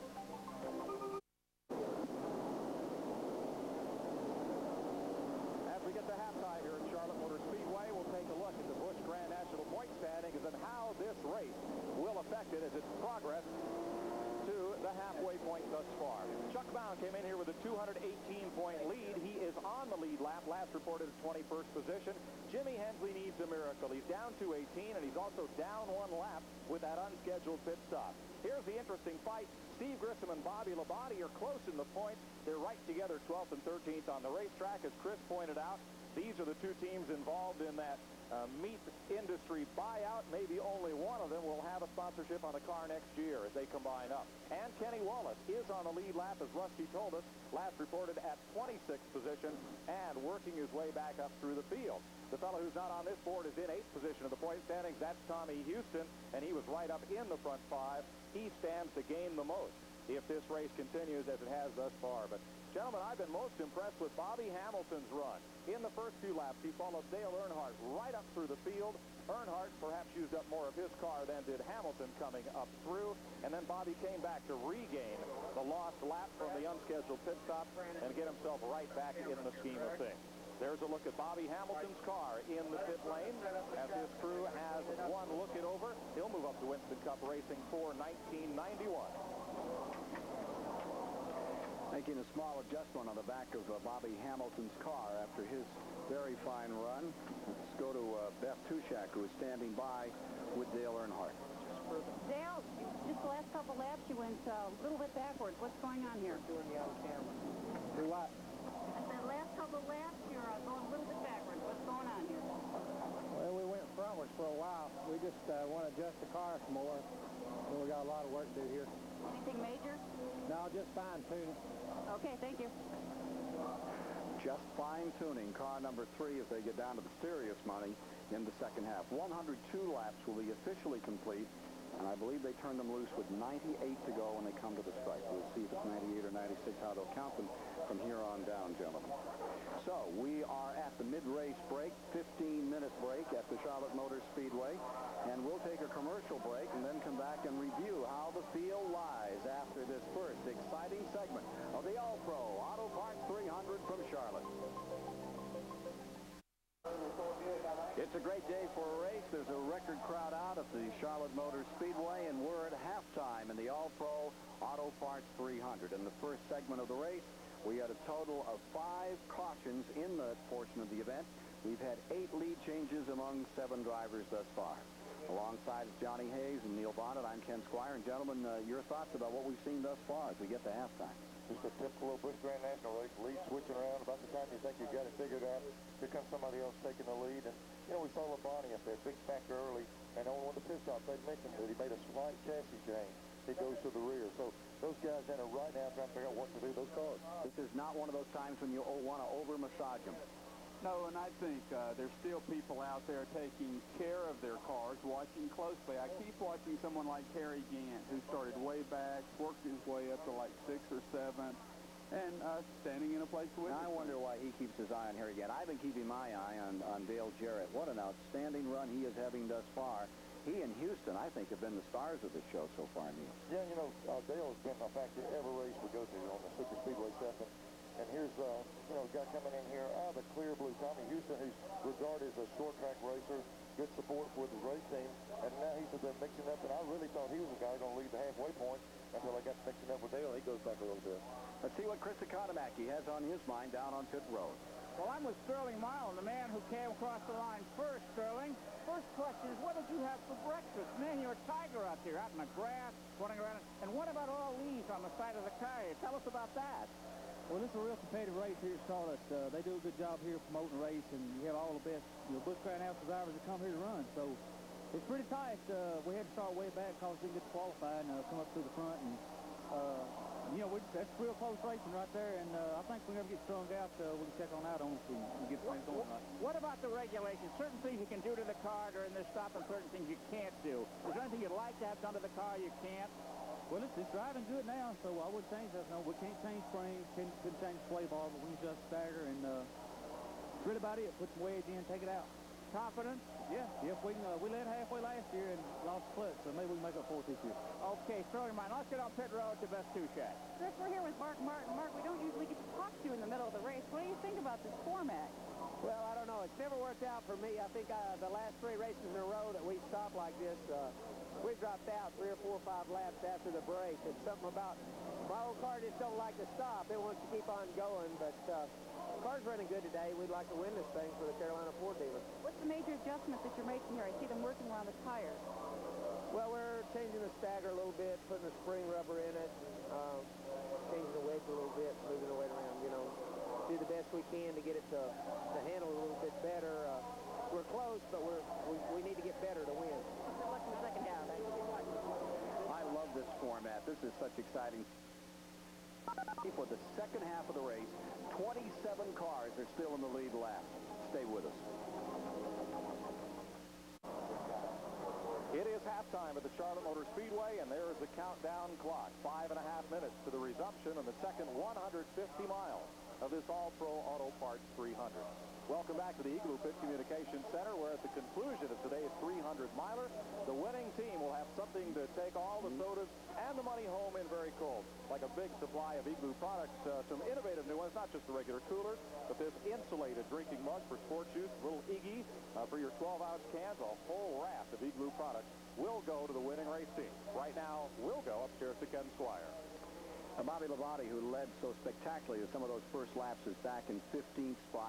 As we get to halftime here at Charlotte Motor Speedway, we'll take a look at the Busch Grand National point standings and how this race will affect it as its progress to the halfway point thus far. Chuck Bound came in here with a two hundred eighteen point lead. He is on the lead lap, last reported at twenty-first position. Jimmy Hensley needs a miracle. He's down to eighteen, and he's also down one lap with that unscheduled pit stop. Here's the interesting fight. Steve Grissom and Bobby Labonte are close in the points. They're right together, twelfth and thirteenth on the racetrack. As Chris pointed out, these are the two teams involved in that uh, meat industry buyout. Maybe only one of them will have a sponsorship on the car next year as they combine up. And Kenny Wallace is on the lead lap, as Rusty told us, last reported at twenty-sixth position and working his way back up through the field. The fellow who's not on this board is in eighth position of the point standings. That's Tommy Houston, and he was right up in the front five. He stands to gain the most if this race continues as it has thus far. But, gentlemen, I've been most impressed with Bobby Hamilton's run. In the first few laps, he followed Dale Earnhardt right up through the field. Earnhardt perhaps used up more of his car than did Hamilton coming up through. And then Bobby came back to regain the lost lap from the unscheduled pit stop and get himself right back in the scheme of things. There's a look at Bobby Hamilton's car in the pit lane as his crew has one look it over. He'll move up to Winston Cup Racing for nineteen ninety-one. Making a small adjustment on the back of uh, Bobby Hamilton's car after his very fine run. Let's go to uh, Beth Tushak, who is standing by with Dale Earnhardt. Dale, just the last couple couple laps, you went uh, a little bit backwards. What's going on here? Doing the on camera. Do what? I said last couple laps, you're uh, going a little bit backwards. What's going on here? Well, we went frontwards for a while. We just uh, want to adjust the car some more. So we got a lot of work to do here. Anything major? No, just fine-tuning. Okay, thank you. Just fine-tuning car number three as they get down to the serious money in the second half. one hundred two laps will be officially complete, and I believe they turn them loose with ninety-eight to go when they come to the stripe. We'll see if it's ninety-eight or ninety-six, how they'll count them from here on down, gentlemen. So we are at the mid-race break, fifteen minute break at the Charlotte Motor Speedway, and we'll take a commercial break and then come back and review how the field lies after this first exciting segment of the All-Pro Auto Parts three hundred from Charlotte. It's a great day for a race. There's a record crowd out at the Charlotte Motor Speedway, and we're at halftime in the All-Pro Auto Parts three hundred. In the first segment of the race, we had a total of five cautions in that portion of the event. We've had eight lead changes among seven drivers thus far. Alongside is Johnny Hayes and Neil Bonnet, I'm Ken Squire. And gentlemen, uh, your thoughts about what we've seen thus far as we get to halftime? Just a typical Busch Grand National race. Lead switching around. About the time you think you've got it figured out, here comes somebody else taking the lead. And, you know, we saw Labonte up there, big factor early. And on one of the pit stops, they mentioned that he made a slight chassis change. He goes to the rear. So those guys in are right now trying to figure out what to do with those cars. This is not one of those times when you want to over-massage them. No, and I think uh, there's still people out there taking care of their cars, watching closely. I keep watching someone like Harry Gant, who started way back, worked his way up to like sixth or seventh, and uh, standing in a place to win. Now I wonder why he keeps his eye on Harry Gant. I've been keeping my eye on, on Dale Jarrett. What an outstanding run he is having thus far. He and Houston, I think, have been the stars of the show so far, Neil. Yeah, you know, uh, Dale has been a factor every race we go to on the Super Speedway stuff. And, and here's, uh, you know, a guy coming in here out of the clear blue, Tommy Houston, who's regarded as a short track racer, good support with his race team. And now he's been mixing up, and I really thought he was the guy going to lead the halfway point until I got mixing up with Dale. He goes back a little bit. Let's see what Chris Economaki has on his mind down on pit road. Well, I'm with Sterling Marlin, the man who came across the line first, Sterling. First question is, what did you have for breakfast? Man, you're a tiger out here, out in the grass, running around. And what about all these on the side of the car? Tell us about that. Well, this is a real competitive race here at Charlotte. Uh, they do a good job here promoting the race, and you have all the best, you know, Busch Grand National drivers that come here to run. So it's pretty tight. Uh, we had to start way back because we didn't get qualified and uh, come up through the front. And, uh, you know, we, that's real close racing right there. And uh, I think whenever we get strung out, uh, we can check on out on us and, and get things going right. What about the regulations? Certain things you can do to the car during this stop and certain things you can't do. Is there anything you'd like to have done to the car you can't? Well, it's, it's driving good now, so I wouldn't change that. No, we can't change springs, can't, couldn't change sway bar, but we can just stagger, and uh, that's really about it. Put some wedge in, take it out. Confident? Yeah, yeah. We can, uh, we led halfway last year and lost the clutch, so maybe we can make up for it this year. Okay, Sterling Martin, let's get on pit road to Best Two Shack. Chris, we're here with Mark Martin. Mark, we don't usually get to talk to you in the middle of the race. What do you think about this format? Well, I don't know. It's never worked out for me. I think uh, the last three races in a row that we stopped like this, uh, we dropped out three or four or five laps after the break. It's something about my old car just don't like to stop. It wants to keep on going, but uh, the car's running good today. We'd like to win this thing for the Carolina Ford dealer. What's the major adjustment that you're making here? I see them working around the tires. Well, we're changing the stagger a little bit, putting a spring rubber in it, um, changing the wedge a little bit, moving the weight around, you know. Do the best we can to get it to, to handle a little bit better. Uh, we're close, but we're, we, we need to get better to win. Good luck in the second half. I love this format. This is such exciting. For the second half of the race, twenty-seven cars are still in the lead lap. Stay with us. It is halftime at the Charlotte Motor Speedway, and there is the countdown clock. Five and a half minutes to the resumption of the second one hundred fifty miles of this All-Pro Auto Parts three hundred. Welcome back to the Igloo Pit Communications Center, where at the conclusion of today's three hundred miler, the winning team will have something to take all the sodas and the money home in very cold. Like a big supply of Igloo products, uh, some innovative new ones, not just the regular coolers, but this insulated drinking mug for sport juice, little Iggy uh, for your twelve ounce cans. A whole raft of Igloo products will go to the winning race team. Right now, we'll go upstairs to Ken Squire. Uh, Bobby Labonte, who led so spectacularly with some of those first laps, is back in fifteenth spot.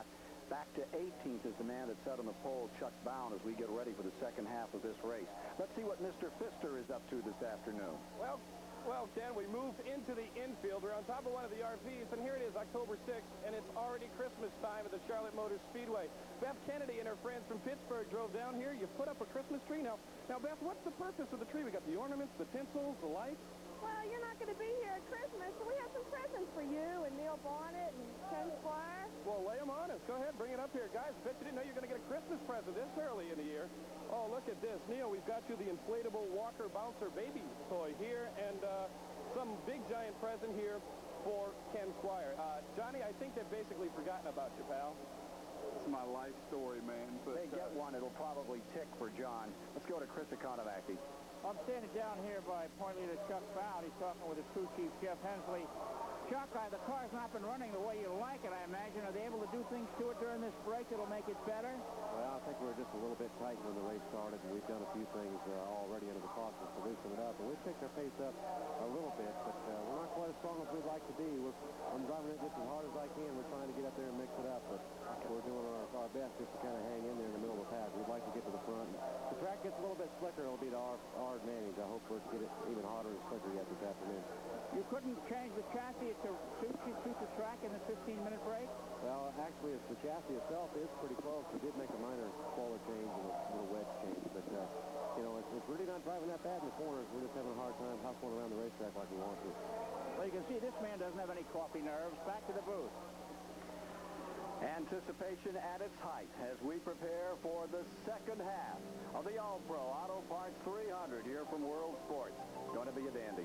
Back to eighteenth is the man that's out on the pole, Chuck Bound, as we get ready for the second half of this race. Let's see what Mister Pfister is up to this afternoon. Well, well, Ken, we moved into the infield. We're on top of one of the R Vs, and here it is, October sixth, and it's already Christmas time at the Charlotte Motor Speedway. Beth Kennedy and her friends from Pittsburgh drove down here. You put up a Christmas tree. Now, now, Beth, what's the purpose of the tree? We got the ornaments, the tinsels, the lights. Well, you're not going to be here at Christmas, so we have some presents for you and Neil Bonnet and Ken Squire. Well, lay them on us. Go ahead, bring it up here. Guys, I bet you didn't know you were going to get a Christmas present this early in the year. Oh, look at this. Neil, we've got you the inflatable Walker Bouncer baby toy here, and uh, some big giant present here for Ken Squire. Uh, Johnny, I think they've basically forgotten about you, pal. It's my life story, man. But, they get uh, one, it'll probably tick for John. Let's go to Chris Economaki. I'm standing down here by point leader Chuck Bound. He's talking with his crew chief, Jeff Hensley. Chuck, uh, the car's not been running the way you like it, I imagine. Are they able to do things to it during this break that'll make it better? Well, I think we were just a little bit tight when the race started, and we've done a few things uh, already under the process to loosen it up. And we've picked our pace up a little bit, but uh, we're not quite as strong as we'd like to be. We're, I'm driving it just as hard as I can. We're trying to get up there and mix it up, but we're doing our, our best just to kind of hang in there in the middle of the pack. We'd like to get to the front. If the track gets a little bit slicker, it'll be to our, our advantage. I hope we're to get it even hotter and slicker yet this afternoon. You couldn't change the chassis to suit, suit the track in the fifteen minute break? Well, actually, it's the chassis itself is pretty close. We did make a minor spoiler change and a little wedge change, but, uh, you know, it's, it's really not driving that bad in the corners. We're just having a hard time hustling around the racetrack like we want to. Well, you can see this man doesn't have any coffee nerves. Back to the booth. Anticipation at its height as we prepare for the second half of the All-Pro Auto Parts three hundred here from World Sports. Going to be a dandy.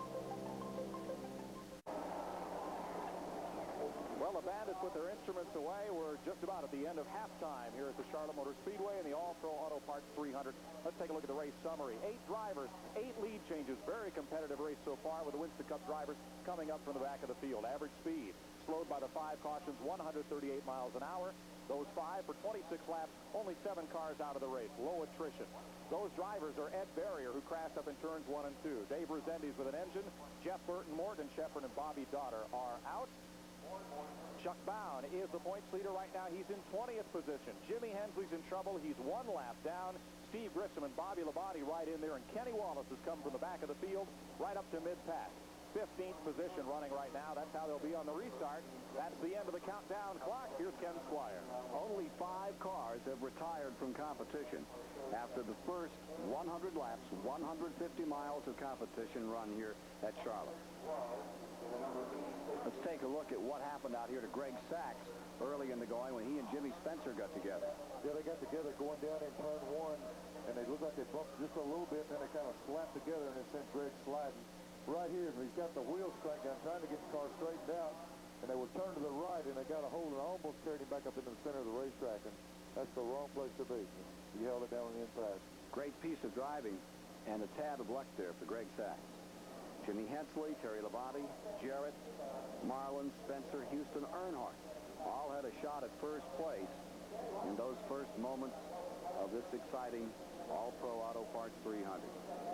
Well, the band has put their instruments away. We're just about at the end of halftime here at the Charlotte Motor Speedway in the All-Pro Auto Parts three hundred. Let's take a look at the race summary. Eight drivers, eight lead changes. Very competitive race so far with the Winston Cup drivers coming up from the back of the field. Average speed slowed by the five cautions, one hundred thirty-eight miles an hour. Those five for twenty-six laps, only seven cars out of the race. Low attrition. Those drivers are Ed Barrier, who crashed up in turns one and two. Dave Rezendes with an engine. Jeff Burton, Morgan Shepherd, and Bobby Daughter are out. Chuck Bound is the points leader right now. He's in twentieth position. Jimmy Hensley's in trouble. He's one lap down. Steve Grissom and Bobby Labonte right in there, and Kenny Wallace has come from the back of the field right up to mid-pack. fifteenth position running right now. That's how they'll be on the restart. That's the end of the countdown clock. Here's Ken Squire. Only five cars have retired from competition after the first one hundred laps, one hundred fifty miles of competition run here at Charlotte. Let's take a look at what happened out here to Greg Sachs early in the going when he and Jimmy Spencer got together. Yeah, they got together going down in turn one, and they looked like they bumped just a little bit, and then they kind of slapped together, and it sent Greg sliding. Right here, he's got the wheels cranked down, trying to get the car straightened out, and they would turn to the right, and they got a hold and almost carried him back up into the center of the racetrack, and that's the wrong place to be. He held it down on the inside. Great piece of driving, and a tad of luck there for Greg Sachs. Jimmy Hensley, Terry Labonte, Jarrett, Marlin, Spencer, Houston, Earnhardt all had a shot at first place in those first moments of this exciting All-Pro Auto Parts three hundred.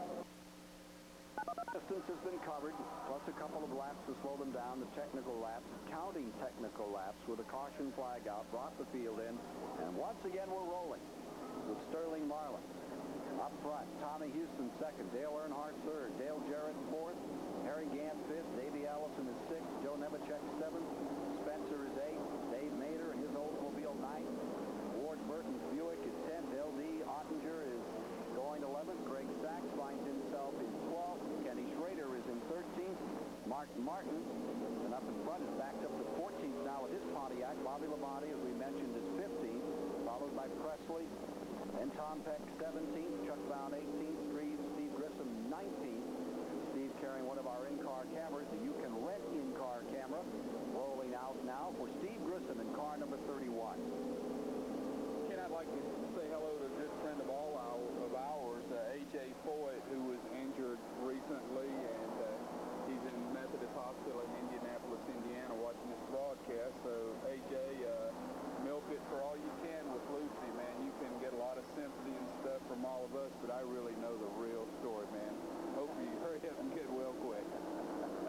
Distance has been covered, plus a couple of laps to slow them down. The technical laps, counting technical laps with a caution flag out, brought the field in, and once again we're rolling with Sterling Marlin. Up front, Tommy Houston second, Dale Earnhardt third, Dale Jarrett fourth, Harry Gant fifth, Davey Allison is sixth, Joe Nemechek seventh, Spencer is eighth, Dave Mader and his Oldsmobile ninth, Ward Burton's Buick is tenth, L D Ottinger is going eleventh, Greg Sachs finds himself in twelfth, Kenny Schrader is in thirteenth, Mark Martin, and up in front is backed up to fourteenth now with his Pontiac. Bobby Labonte, as we mentioned, is fifteenth, followed by Presley, and Tom Peck seventeenth, Chuck Bound eighteenth, Steve, Steve Grissom nineteenth. Steve carrying one of our in-car cameras, the You Can Rent in-car camera, rolling out now for Steve Grissom in car number thirty-one. Ken, I'd like to say hello to a good friend of all our, of ours, uh, A J Foyt, who was injured recently, and uh, he's in Methodist Hospital in Indianapolis, Indiana, watching this broadcast. So, A J, uh, milk it for all you can with Lucy, man. You can get a lot of sympathy and stuff from all of us, but I really know the real story, man. Hope you hurry up and get well quick.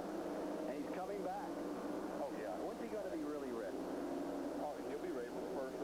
And he's coming back. Oh, yeah. When's he going to be really ready? Oh, he'll be ready for the first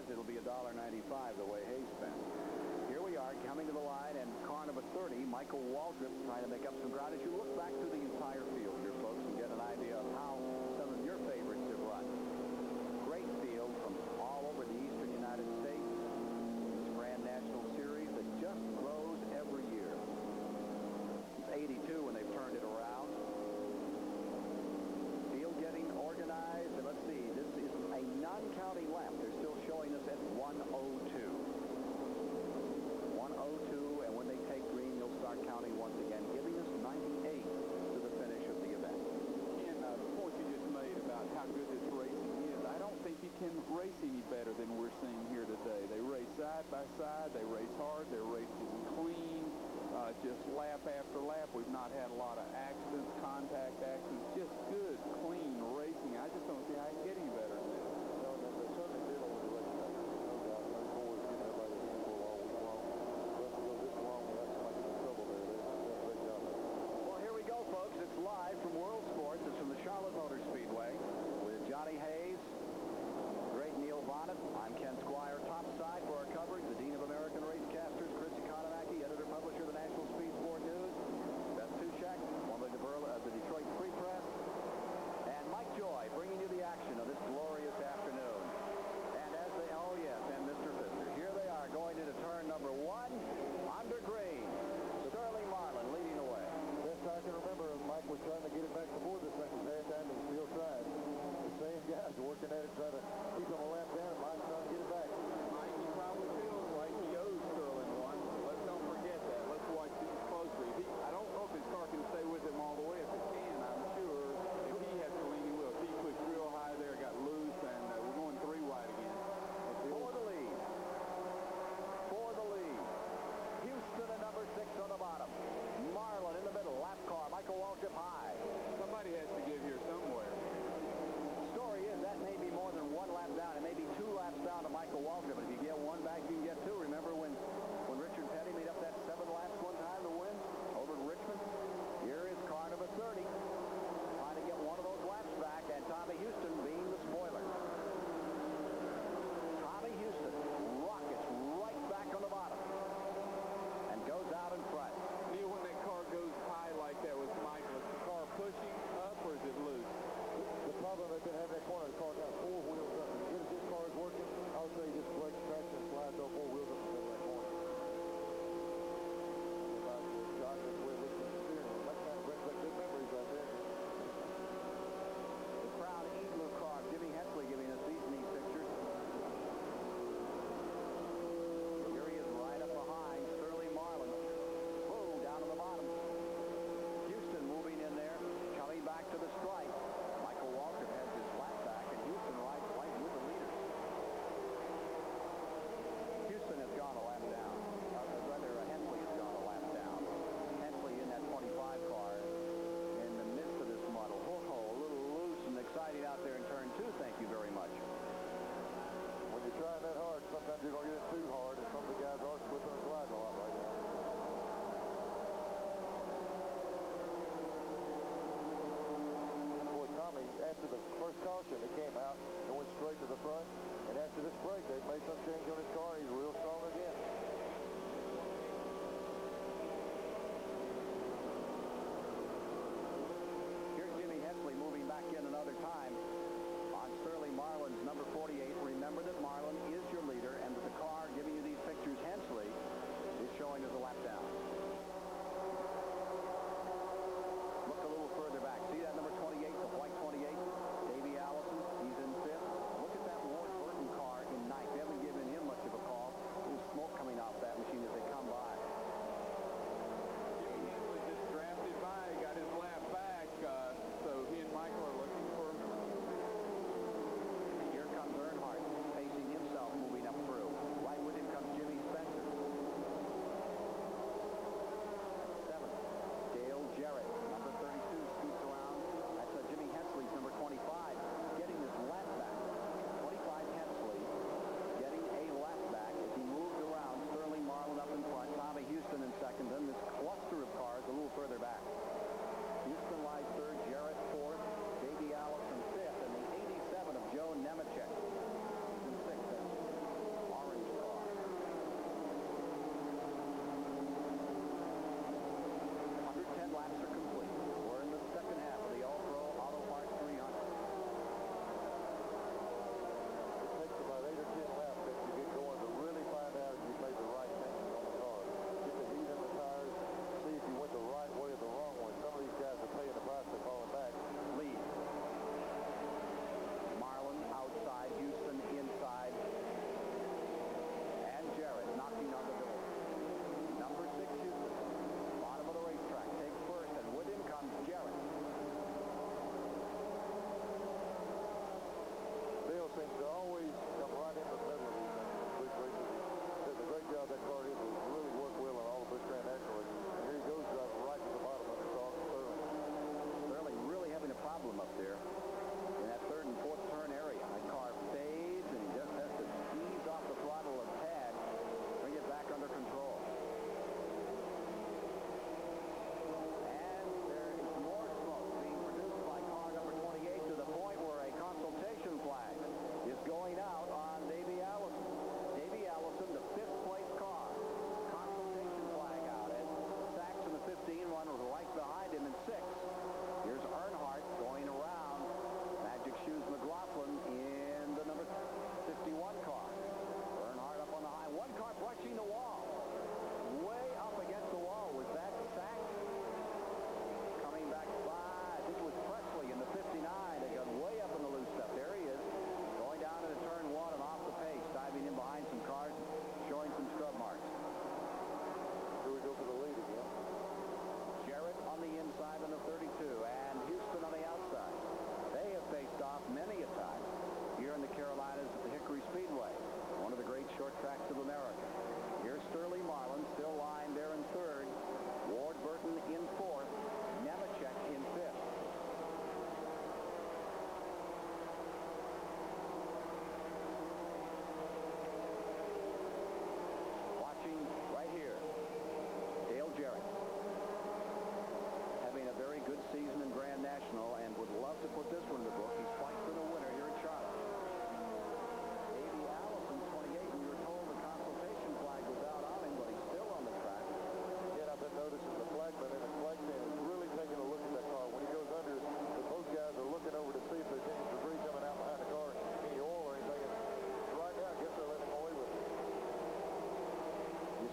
it'll be a dollar ninety-five the way Hayes spent. Here we are coming to the line, and car number thirty, Michael Waldrop, trying to make up some ground. As you look back through the entire field here, folks, and get an idea of how some of your favorites have run. Great field from all over the eastern United States. This Grand National Series that just grows every year. It's eighty-two when they've turned it around. Field getting organized, and let's see, this is a non-counting lap. They're still showing us at one oh two. one oh two, and when they take green, they'll start counting once again, giving us ninety-eight to the finish of the event. And uh, the point you just made about how good this racing is, I don't think you can race any better than we're seeing here today. They race side by side, they race hard, they're racing clean, uh, just lap after lap. We've not had a lot of accidents, contact accidents, just good, clean racing. I just don't see how it can get any better than this. No, no, they certainly did over the racetrack. No doubt. Those boys getting everybody a handful all week long. For us to go this long without somebody in trouble there, they did a great job of it. Well, here we go, folks. It's live from World Sports. It's from the Charlotte Motor Speedway with Johnny Hayes, great Neil Bonnet. I'm Ken Squire, topside for our coverage. The Dean of American Racecasters, Chris Economaki, editor-publisher of the National Speed Sport News. Beth Tushak, one of the, of the Detroit Free Press. And Mike Joy bringing you the action of this glorious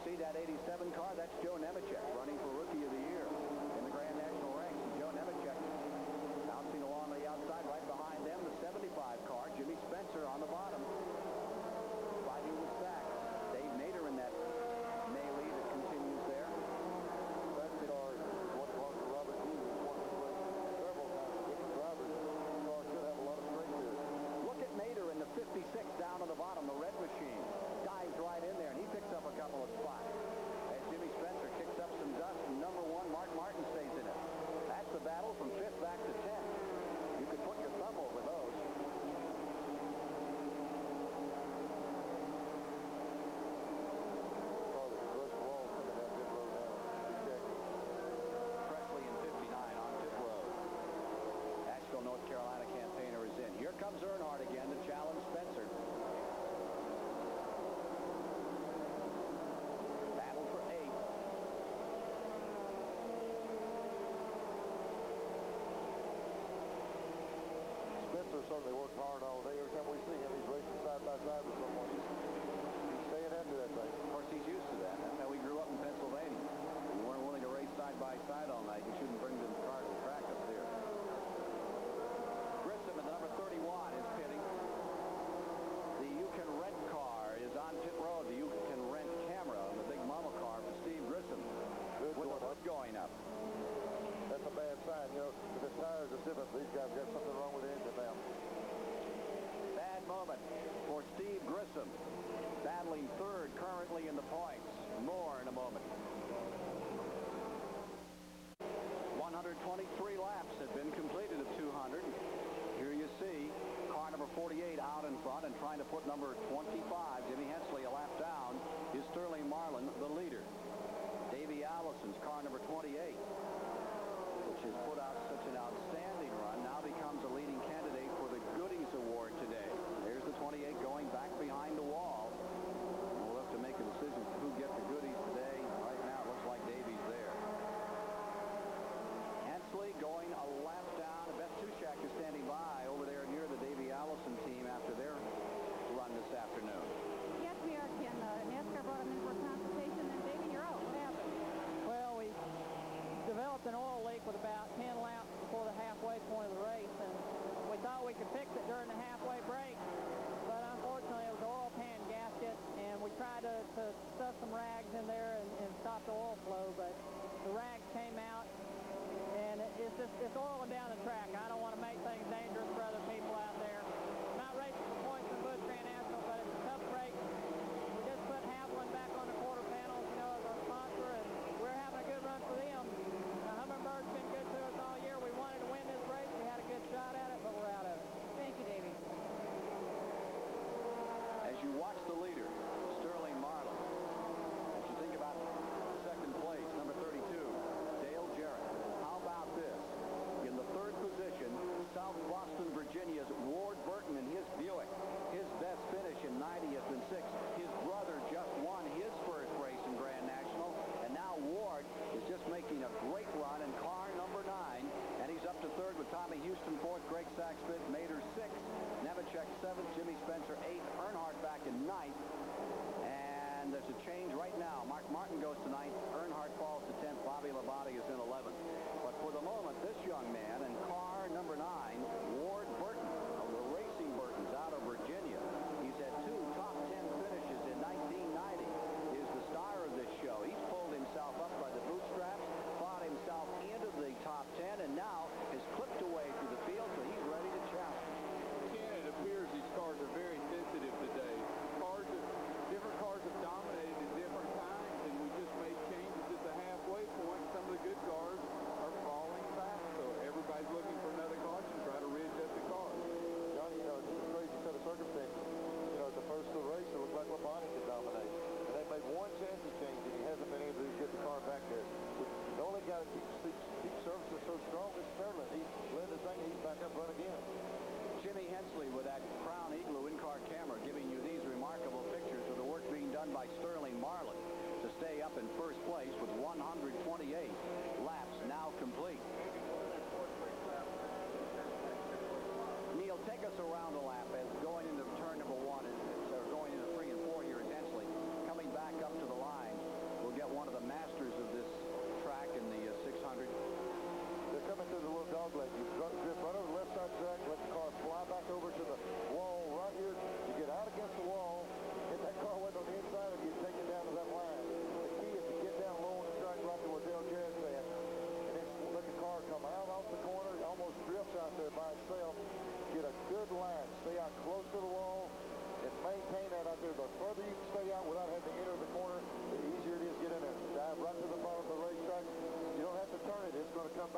see that eighty-seven car? That's Joe Nemechek running for Rookie of the Year in the Grand National ranks. Joe Nemechek bouncing along the outside. Right behind them, the seventy-five car, Jimmy Spencer on the bottom. Fighting with Sachs. Dave Nader in that melee that continues there. Second car is one car for Robert Hughes. He's won this race several times with different drivers. The car should have a lot of strength here. Look at Nader in the fifty-six down on the bottom, the red machine. Dives right in there, and he picks up a couple of spots. As Jimmy Spencer kicks up some dust, and number one, Mark Martin stays in it. That's the battle from fifth back to tenth. You could put your thumb over those. Presley in fifty-nine on pit road. Asheville, North Carolina campaigner is in. Here comes Earnhardt again to challenge Spencer. Battle for eighth. Spencer certainly worked hard all day. Every time we see him, he's racing side by side with someone. He's, he's staying into that thing. Of course, he's used to that. That's how we grew up in Pennsylvania. We weren't willing to race side by side all night. You shouldn't bring the car to the track up there. Grissom in the number thirty-one is pitting. The You Can Rent car is on pit road. The You Can Rent camera on the big mama car for Steve Grissom. Good with going the hood up. going up. That's a bad sign. You know, if the tires are stiff, these guys got something wrong with the engine now. Bad moment for Steve Grissom. Battling third currently in the points. More in a moment. one hundred twenty-three laps have been completed of two hundred. Here you see car number forty-eight out in front and trying to put number twenty-five, Jimmy Hensley, a lap down, is Sterling Marlin, the leader. Davey Allison's car number twenty-eight, which has put out such an outstanding run, now becomes a leading candidate for the Goodies Award today. There's the twenty-eight going back behind the wall. We'll have to make a decision who gets the goodies today. Right now, it looks like Davey's there. Hensley going a lap down. Beth Tushak is standing by over there near the Davey Allison team after their run this afternoon. Yes, we are, Ken. Uh, NASCAR brought him in for a consultation, and Davey, you're out. What happened? Well, we developed an oil leak with about ten laps before the halfway point of the race, and we thought we could fix it during the halfway break, but unfortunately it was an oil pan gasket, and we tried to, to stuff some rags in there and, and stop the oil flow, but the rags came out, and it, it's just it's oiling down the track. I don't want to make things dangerous for other people out there. I'm not racing for points in Busch Grand National, but it's a tough break. We just put Havlin back on the quarter panels, you know, as our sponsor, and we're having a good run for them. Now, Humminbird's been good to us all year. We wanted to win this race. We had a good shot at it, but we're out of it. Thank you, Davey. As you watch the leader, Sterling Marlin, as you think about second place, number thirty-two, Dale Jarrett. How about this? In the third position, South Boston, Virginia's Ward Burton in his Buick. His best finish in ninetieth and sixth. His brother just won his first race in Grand National, and now Ward is just making a great run in car number nine, and he's up to third with Tommy Houston fourth, Greg Sachs fifth, Mader sixth, Nemechek seventh, Jimmy Spencer eighth, Earnhardt back in ninth, and there's a change right now. Mark Martin goes to ninth, Earnhardt falls to tenth, Bobby Labonte is in eleventh. But for the moment, this young man in car number nine, Ward Burton of the Racing Burtons out of Virginia. He's had two top ten finishes in nineteen ninety. Is the star of this show. He's pulled himself up by the bootstraps, fought himself into the top ten, and now has clipped away through the field, so he's ready to challenge. Ken, it appears these cars are very sensitive today. Cars have, different cars have dominated at different times, and we just made changes at the halfway point. Some of the good cars are falling back, so everybody's looking for another caution, try to readjust the car. Johnny, you know, it's a crazy set of circumstances. You know, at the first of the race, it looked like Labonte could dominate. And they made one chance to change it. He hasn't been able to get the car back there. But the only guy that keeps, keeps, keeps services so strong is Sterling. He led the thing, he's back up run again. Jimmy Hensley with that Crown Igloo in-car camera giving you these remarkable pictures of the work being done by Sterling Marlin to stay up in first place with one hundred twenty-eight laps now complete. Neil, take us around the lap as going into turn number one, and or going into three and four here is Hensley coming back up to the line.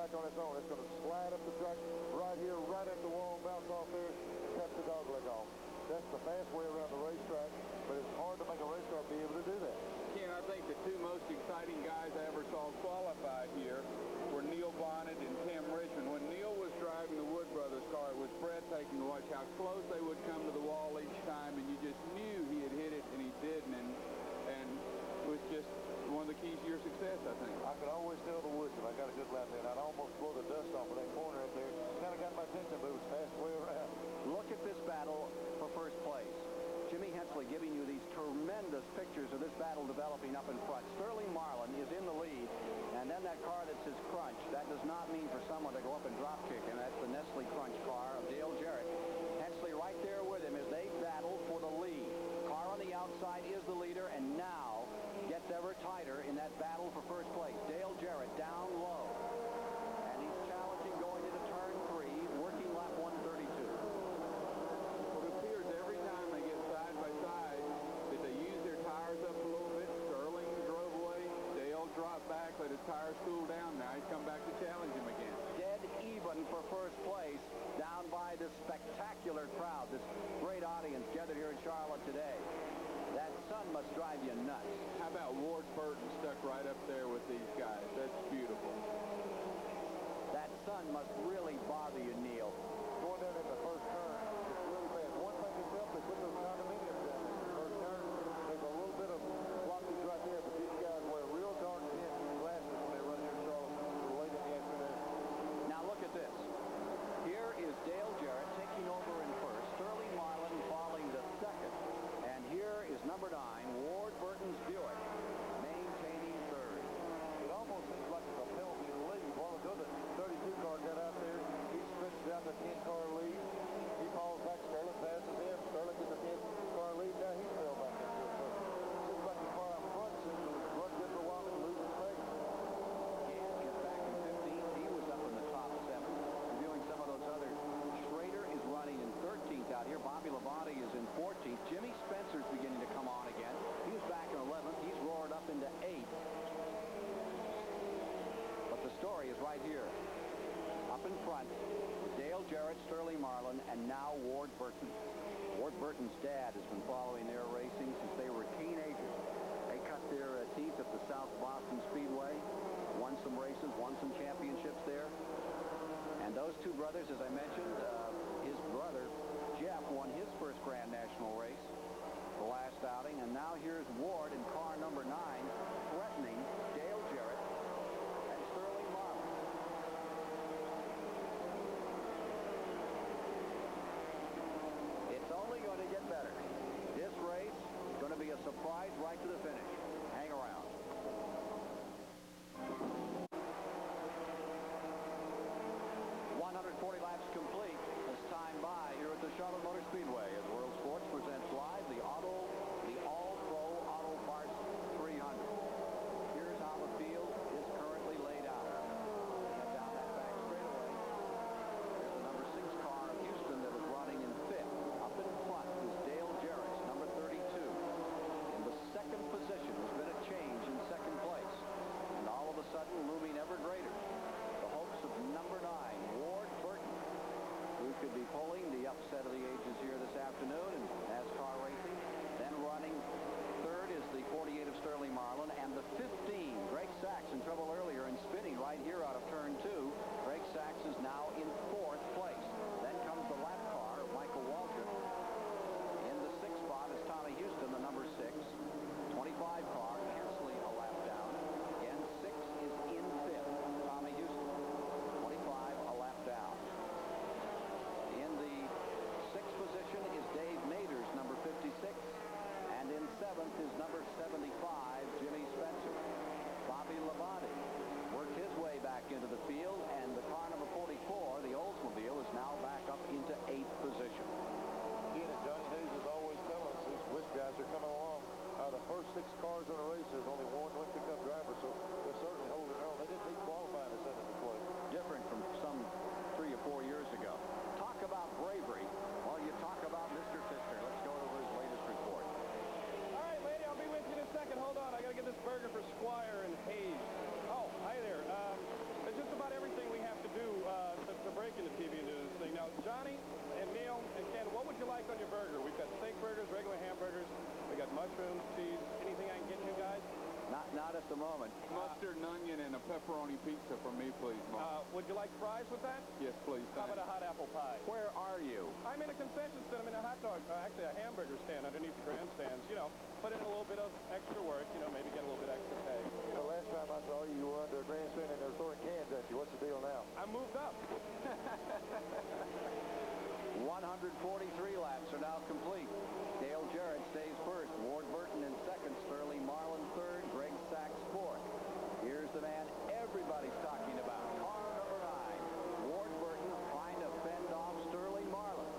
back on its own. It's going to slide up the track right here, right at the wall, bounce off there, and cut the dog leg off. That's the fast way around the racetrack, but it's hard to make a race car be able to do that. Ken, I think the two most exciting guys I ever saw qualify here were Neil Bonnet and Tim Richmond. When Neil was driving the Wood Brothers car, it was breathtaking to watch how close they would come to the wall each time, and you just knew he had hit it, and he didn't, and, and it was just one of the keys to your success, I think. I could always tell the woods if I got a good lap in. I'd almost blow the dust off of that corner up there. Kind of got my attention, but it was fast way around. Look at this battle for first place. Jimmy Hensley giving you these tremendous pictures of this battle developing up in front. Sterling Marlin is in the lead, and then that car that says Crunch, that does not mean for someone to go up and drop kick, and that's the Nestle Crunch car of Dale Jarrett. Hensley right there with him as they battle for the lead. Car on the outside is the leader, and now gets ever tighter in that battle for first place. Dale Jarrett down low, and he's challenging going into turn three, working lap one thirty-two. Well, it appears every time they get side by side that they use their tires up a little bit. Sterling drove away. Dale dropped back, let his tires cool down. Now he's come back to challenge him again. Dead even for first place, down by this spectacular crowd, this great audience gathered here in Charlotte today. That sun must drive you nuts. How about Ward Burton stuck right up there with these guys? That's beautiful. That sun must really bother you, Neil. Going down in the first turn, it's really bad. One thing is helped, they put those condominiums down in the first turn. There's a little bit of blockage right there, but these guys wear real dark tint glasses when they run here in Charlotte late in the afternoon. Now look at this. Here is Dale Jarrett taking over in first. Sterling Marlin falling to second. And here is number nine, Ward Burton's Buick, maintaining third. It almost seems like it's a penalty to lead. While ago, the thirty-two car got out there. He stretches out the ten car lead. He falls back. Sterling passes him. Sterling gets the ten car lead. Now he fell back into it. So it seems like the car out front seems to run just a while and lose his pace. Can't get back in fifteen. He was up in the top seven. Reviewing some of those others. Schrader is running in thirteenth out here. Bobby Labonte is in fourteenth. Jimmy Spencer's beginning to come on again. He was back in eleventh. He's roared up into eighth. But the story is right here. Up in front, Dale Jarrett, Sterling Marlin, and now Ward Burton. Ward Burton's dad has been following their racing since they were teenagers. They cut their uh, teeth at the South Boston Speedway, won some races, won some championships there. And those two brothers, as I mentioned, uh, his brother, Jeff, won his first Grand National race, the last outing. And now here's Ward in car number nine, threatening Dale Jarrett and Sterling Marlin. It's only going to get better. This race is going to be a surprise right to the finish. Hang around. one hundred forty laps complete as time by here at the Charlotte Motor Speedway as World Sports presents live the Auto, the All-Pro Auto Parts three hundred. Here's how the field is currently laid out. Get down that back straightaway. There's the number six car of Houston that is running in fifth. Up in front is Dale Jarrett's number thirty-two. In the second position has been a change in second place. And all of a sudden looming ever greater. The hopes of number nine, Ward Burton, who could be pulling the upset of the ages here this afternoon in NASCAR racing. Then running third is the forty-eight of Sterling Marlin, and the fifteen, Greg Sachs, in trouble earlier and spinning right here out of turn two. Greg Sachs is now in fourth place. Then comes the lap car of Michael Waltrip. In the sixth spot is Tommy Houston, the number six. twenty-five car, Hensley a lap down. Again, six is in fifth, Tommy Houston. twenty-five a lap down. In the sixth position is Dave Maters, number fifty-six. And in seventh is number seventy-five, Jimmy Spencer. Bobby Labonte worked his way back into the field, and the car number forty-four, the Oldsmobile, is now back up into eighth position. Again, and Johnny Hayes is always telling us these Busch guys are coming along. Uh, the first six cars in a race, there's only one Winston Cup driver, so they're certainly holding their own. They didn't need qualifying to send it to play. Different from some three or four years ago. Talk about bravery. Well, you talk about Mister Fisker. Let's go over his latest report. All right, lady, I'll be with you in a second. Hold on. I got to get this burger for Squire and Hayes. Oh, hi there. Um, that's just about everything we have. just a moment. Mustard and onion and a pepperoni pizza for me, please, Mark. Uh, would you like fries with that? Yes, please. How about a hot apple pie? Where are you? I'm in a concession stand. I'm in a hot dog, uh, actually a hamburger stand underneath the grandstands. You know, put in a little bit of extra work, you know, maybe get a little bit extra pay. The last time I saw you, you were under a grandstand and they were throwing cans at you. What's the deal now? I moved up. one hundred forty-three laps are now complete. Dale Jarrett stays first. Ward Burton in second. Sterling Marlin third. Greg Sachs fourth. Here's the man everybody's talking about. Car number nine. Ward Burton trying to fend off Sterling Marlin.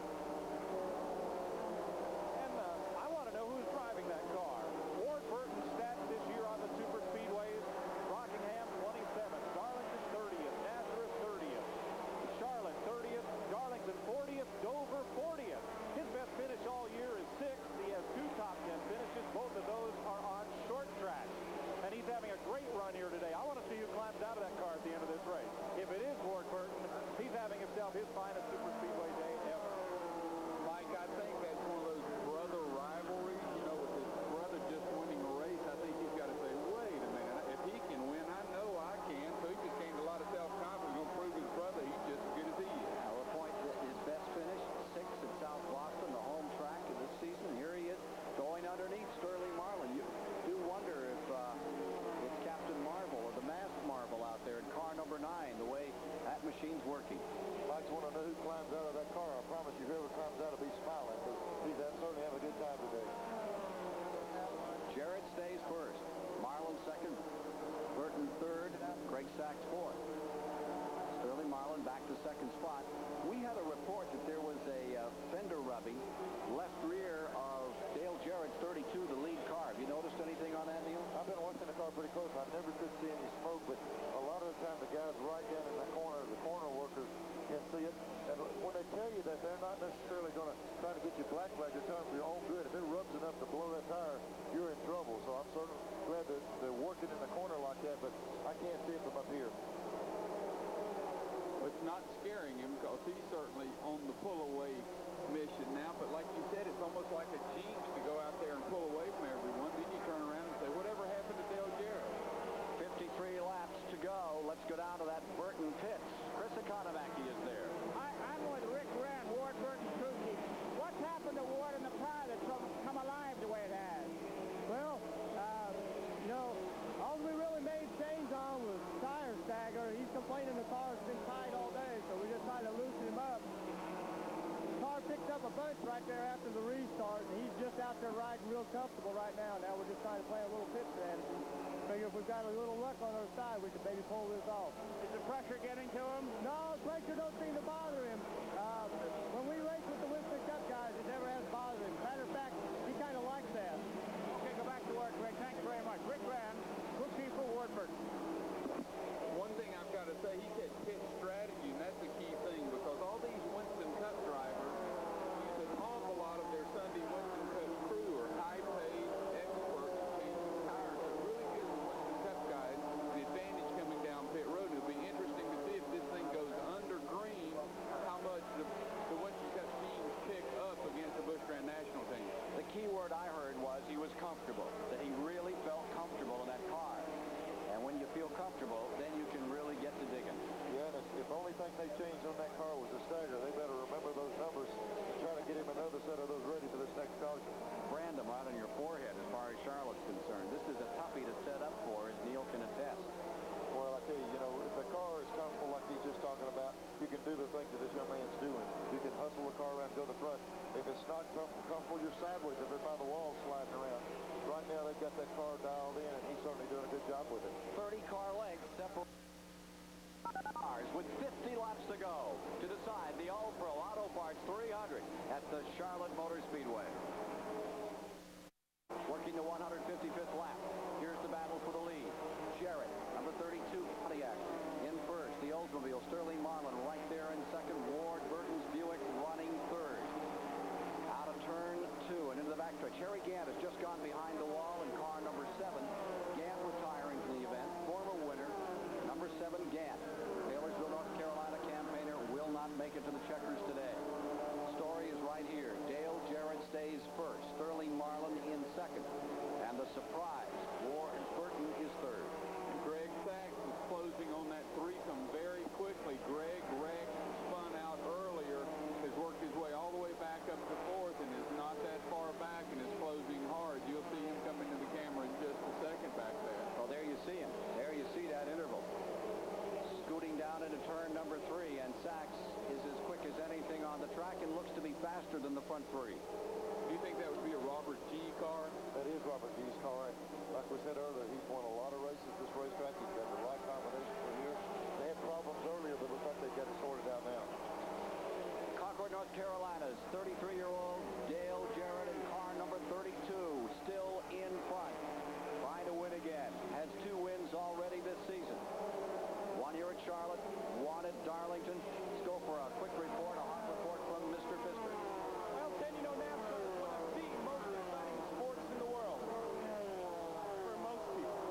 And uh, I want to know who's driving that car. Ward Burton's stats this year on the super speedways: Rockingham twenty-seventh, Darlington thirtieth, Nazareth thirtieth, Charlotte thirtieth, Darlington fortieth, Dover fortieth. His best finish all year is sixth. He has two top ten finishes. Both of those are on short track. And he's having a great run here today. I want to see who climbs out of that car at the end of this race. If it is Ward Burton, he's having himself his finest super speedway day ever. Mike, I think that's one of those brother rivalries, you know, with his brother just winning a race. I think he's got to say, wait a minute, if he can win, I know I can. So he just gained a lot of self-confidence. Going to prove his brother he's just as good as he is. Now, a point that his best finish, sixth at South Boston, the home track of this season. Here he is going underneath Sterling Marlin. You do wonder if uh, it's Captain Marvel or the Masked Marvel out there in car number nine, the way that machine's working. I just want to know who climbs out of that car. I promise you, whoever climbs out will be smiling because he's certainly having a good time today. Jarrett stays first. Marlin second. Burton third. Greg Sachs fourth. Sterling Marlin back to second spot. We had a report that there was a uh, fender rubbing left rear of Dale Jarrett's thirty-two, the lead car. Have you noticed anything on that, Neil? I've been watching the car pretty close. I never could see any smoke, but a lot of the time the guys right down in the corner, the corner workers can see it. And when they tell you that they're not necessarily going to try to get you black flag, they're telling you for your own good. If it rubs enough to blow that tire, you're in trouble. So I'm certainly glad that they're working in the corner like that, but I can't see it from up here. It's not scaring him because he's certainly on the pull-away mission now. But like you said, it's almost like a jinx to go out there and pull away from everyone. Then you turn around and say, whatever happened to Dale Jarrett? fifty-three laps to go. Let's go down to that Burton pits. Chris Economaki is there. I, I'm with Rick Grant, Ward Burton's crew chief. What's happened to Ward in the car that's come, come alive the way it has? Well, uh, you know, all we really made change on was tire stagger. He's complaining the car's been tight all day, so we just tried to loosen him up. The car picked up a bunch right there after the restart, and he's just out there riding real comfortable right now. Now we're just trying to play a little pit strategy. Figure if we've got a little luck on our side, we can maybe pull this off. Is the pressure getting to him? No, pressure don't seem to bother him. Uh, when we race with the Winston Cup guys, it never has bothered him. Matter of fact, he kind of likes that. Okay, go back to work, Rick. Thanks very much. Rick Grant, crew chief for Ward Burton. One thing I've got to say, he said pit strategy, and that's the key thing because all these Winston Cup drivers use an awful lot of their Sunday Winston Cup crew are high-paid, expert at changing tires. So it really gives the Winston Cup guys an advantage coming down pit road. It'll be interesting to see if this thing goes under green, how much the, the Winston Cup teams pick up against the Busch Grand National team. The key word I heard was he was comfortable, that he really felt comfortable in that car. And when you feel comfortable, then you can really get to digging. Yeah, and if, if the only thing they changed on that car was the stagger, they better remember those numbers and try to get him another set of those ready for this next caution. Brandon right on your forehead as far as Charlotte's concerned. This is a toughie to set up for, as Neil can attest. Well, I tell you, you know, if the car is comfortable like he's just talking about, you can do the things that this young man's doing. You can hustle the car around, go to the front. If it's not comfortable, you're sideways if they're by the wall sliding around. Right now, they've got that car dialed in, and he's certainly doing a good job with it. thirty car lengths separate cars with fifty laps to go to decide the All-Pro Auto Parts three hundred at the Charlotte Motor Speedway. Working the one hundred fifty-fifth lap. Here's the battle for the lead. Jarrett, number thirty-two, Pontiac, in first. The Oldsmobile, Sterling Marlin, right there in second. Ward Burton's Buick running third. Out of turn two and into the backstretch. Harry Gant has just gone behind the wall in car number seven. Gant retiring from the event. Former winner, number seven, Gant. Taylorsville, North Carolina campaigner, will not make it to the checkers today. Story is right here. Dale Jarrett stays first. Sterling Marlin in second. And the surprise front three. Do you think that would be a Robert G. car? That is Robert G's car. And like we said earlier, he's won a lot of races at this racetrack. He's got the right combination for here. They had problems earlier, but looks like they've got it sorted out now. Concord, North Carolina's thirty-three-year-old Dale Jarrett in car number thirty-two, still in front, trying to win again. Has two wins already this season. One here at Charlotte, one at Darlington. Let's go for a quick report, a hot report from Mister Pfister. Well, Ken, you know, NASCAR is one of the most exciting sports in the world. For most people.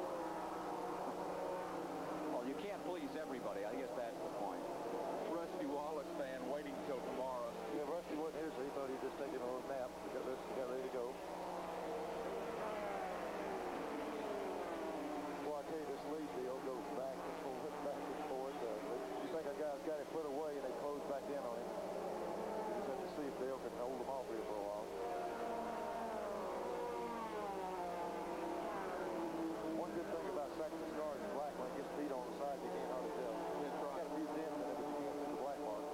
Well, you can't please everybody. I guess that's the point. Rusty Wallace fan waiting until tomorrow. Yeah, Rusty wasn't here, so he thought he'd just taken a little nap. He got, he got ready to go. Well, I tell you, this lead deal goes back and forth, back and forth. Uh, you think a guy's got it put away, and they close back in on him. You just have to see if Dale can hold them off here for a while. One good thing about Saxon's car is black. When it gets beat on the side, you can't hardly tell. It's got a few dents in it, but you can't see the black mark.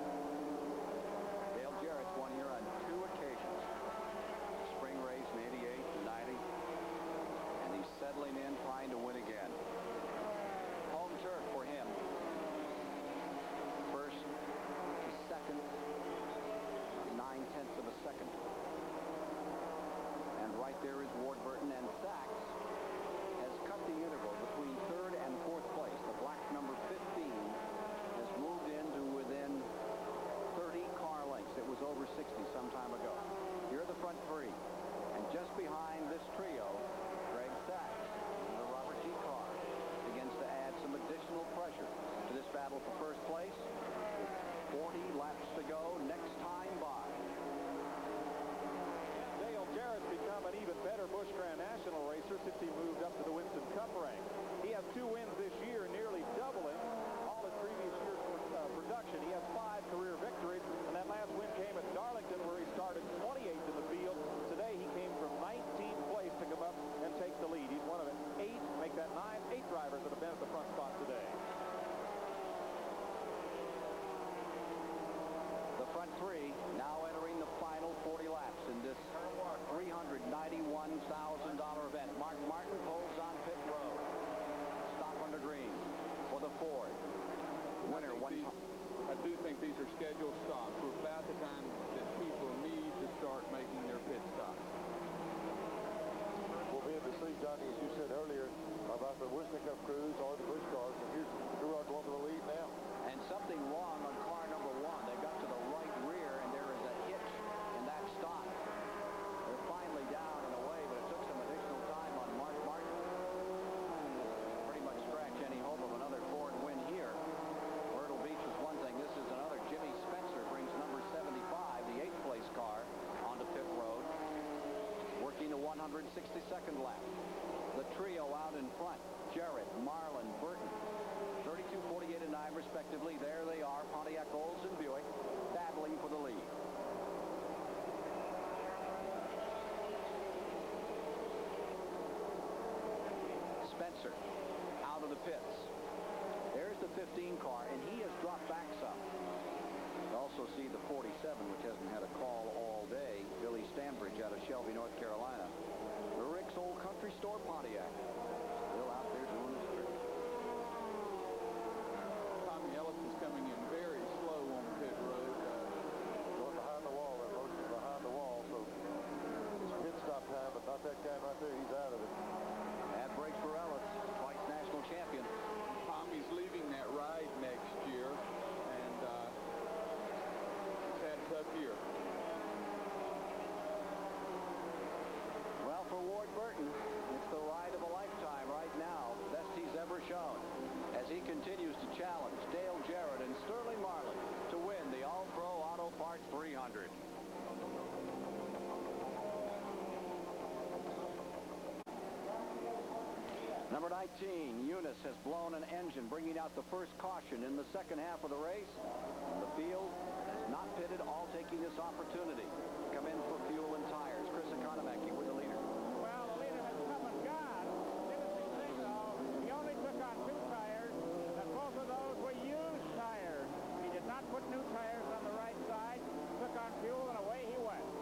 Dale Jarrett's won here on two occasions. Spring race in eighty-eight and ninety. And he's settling in, trying to win again. Home turf for him. First to second, nine-tenths of a second. And right there is Ward Burton, and Sachs has cut the interval between third and fourth place. The black number fifteen has moved into within thirty car lengths. It was over sixty some time ago. Here are the front three. And just behind this trio, Greg Sachs in the Robert G. car begins to add some additional pressure to this battle for first place. forty laps to go. Next time by. Dale Jarrett's become an even better Busch Grand National racer since he moved up to the Winston Cup rank. He has two wins this year, nearly doubling all his previous year's uh, production. He has five career victories, and that last win came at Darlington, where he started twenty-eighth in the field. Today, he came from nineteenth place to come up and take the lead. He's one of eight, make that nine, eight drivers that have been at the front spot today. The front three now entering the final forty laps in this three hundred ninety-one thousand dollar event. Mark Martin pulls on pit road. Stop under green for the Ford. Winner one. These, I do think these are scheduled stops. We're about the time that people need to start making their pit stops. We'll be able to see, Johnny, as you said earlier, about the Winston Cup crews or the Busch cars. And here's Gerard going to the lead now. And something wrong on car number one. They got to the right rear, and there is a hitch in that stop. They're finally down and away, but it took some additional time on Mark Martin. Pretty much scratch any hope of another Ford win here. Myrtle Beach is one thing. This is another. Jimmy Spencer brings number seventy-five, the eighth place car, onto pit road, working a one hundred sixty-second lap. The trio out in front, Jarrett, Marlin, Burton, thirty-two, forty-eight, and nine respectively. There they are, Pontiac, Olds, and Buick, battling for the lead. Spencer out of the pits. There's the fifteen car, and he has dropped back some. You also see the forty-seven, which hasn't had a call all day, Billy Stanbridge out of Shelby, North Carolina. The Rick's Old Country Store Pontiac, still out there doing his trick. Tommy Ellis is coming in very slow on pit road. Uh, Going behind the wall. That motion behind the wall. So it's pit stop time, but not that time right there. He's out of it. Bad break for Ellis, twice national champion. Tommy's leaving that ride next year, and uh, he's had a tough year. Well, for Ward Burton, it's the ride of a lifetime right now, best he's ever shown, as he continues to challenge Dale Jarrett and Sterling Marlin to win the All-Pro Auto Parts three hundred. Number nineteen, Eunice, has blown an engine, bringing out the first caution in the second half of the race. The field has not pitted, all taking this opportunity to come in for fuel and tires. Chris Economaki with the leader. Well, the leader has come and gone. Interesting thing, though, he only took on two tires, and both of those were used tires. He did not put new tires on the right side, took on fuel, and away he went.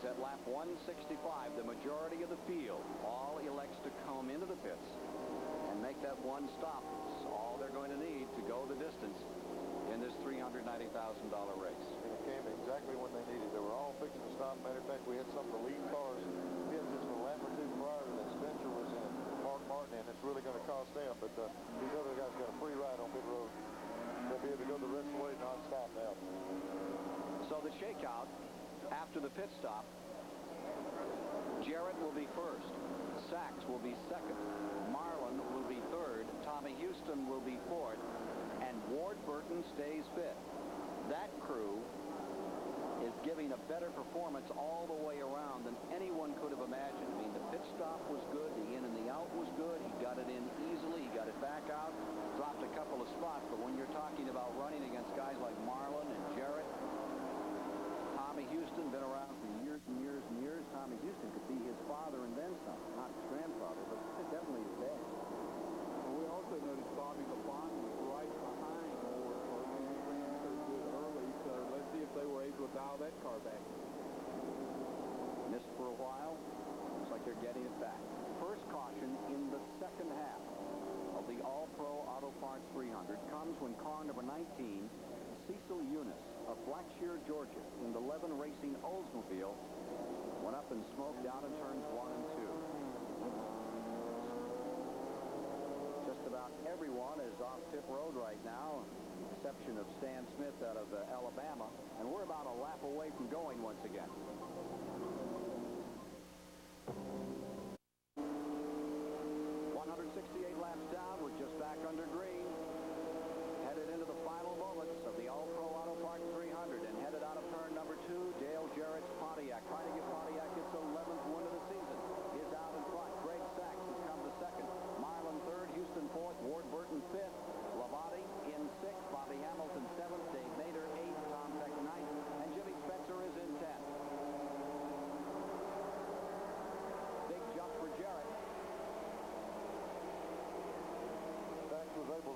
is at lap one sixty-five. The majority of the field all elects to come into the pits and make that one stop. It's all they're going to need to go the distance in this three hundred ninety thousand dollar race. And it came exactly when they needed. They were all fixing to stop. Matter of fact, we had some of the lead cars. We had just a lap or two prior that Spencer was in, Mark Martin, and it's really going to cost them. But uh, these other guys got a free ride on pit road. They'll be able to go the rest of the way non-stop now. So the shakeout after the pit stop, Jarrett will be first. Sachs will be second. Marlin will be third. Tommy Houston will be fourth. And Ward Burton stays fifth. That crew is giving a better performance all the way around than anyone could have imagined. I mean, the pit stop was good. The in and the out was good. He got it in easily. He got it back out. Dropped a couple of spots. But when you're talking about running against guys like Marlin and Jarrett, Tommy Houston, been around for years and years and years. Tommy Houston could be his father and then some. Not his grandfather, but definitely his dad. Well, we also noticed Bobby LaBonte was right behind Ward Burton. He ran so good early, so let's see if they were able to dial that car back. Missed for a while. Looks like they're getting it back. First caution in the second half of the All-Pro Auto Parts three hundred comes when car number nineteen, Cecil Eunice of Blackshear, Georgia, in the eleven Racing Oldsmobile, went up and smoked out in turns one and two. Just about everyone is off pit road right now, exception of Stan Smith out of uh, Alabama, and we're about a lap away from going once again. one hundred sixty-eight laps down. We're just back under green. Headed into the final moments of the All-Pro Auto Parts three hundred, and headed out of turn number two, Dale Jarrett's Pontiac, trying to get Pontiac its eleventh win of the season. Is out in front. Greg Sachs has come to second. Marlin third. Houston fourth. Ward Burton fifth. Labonte in sixth. Bobby Hamilton seventh. Dave Nader eighth. Tom Peck ninth. And Jimmy Spencer is in tenth. Big jump for Jarrett. Sachs was able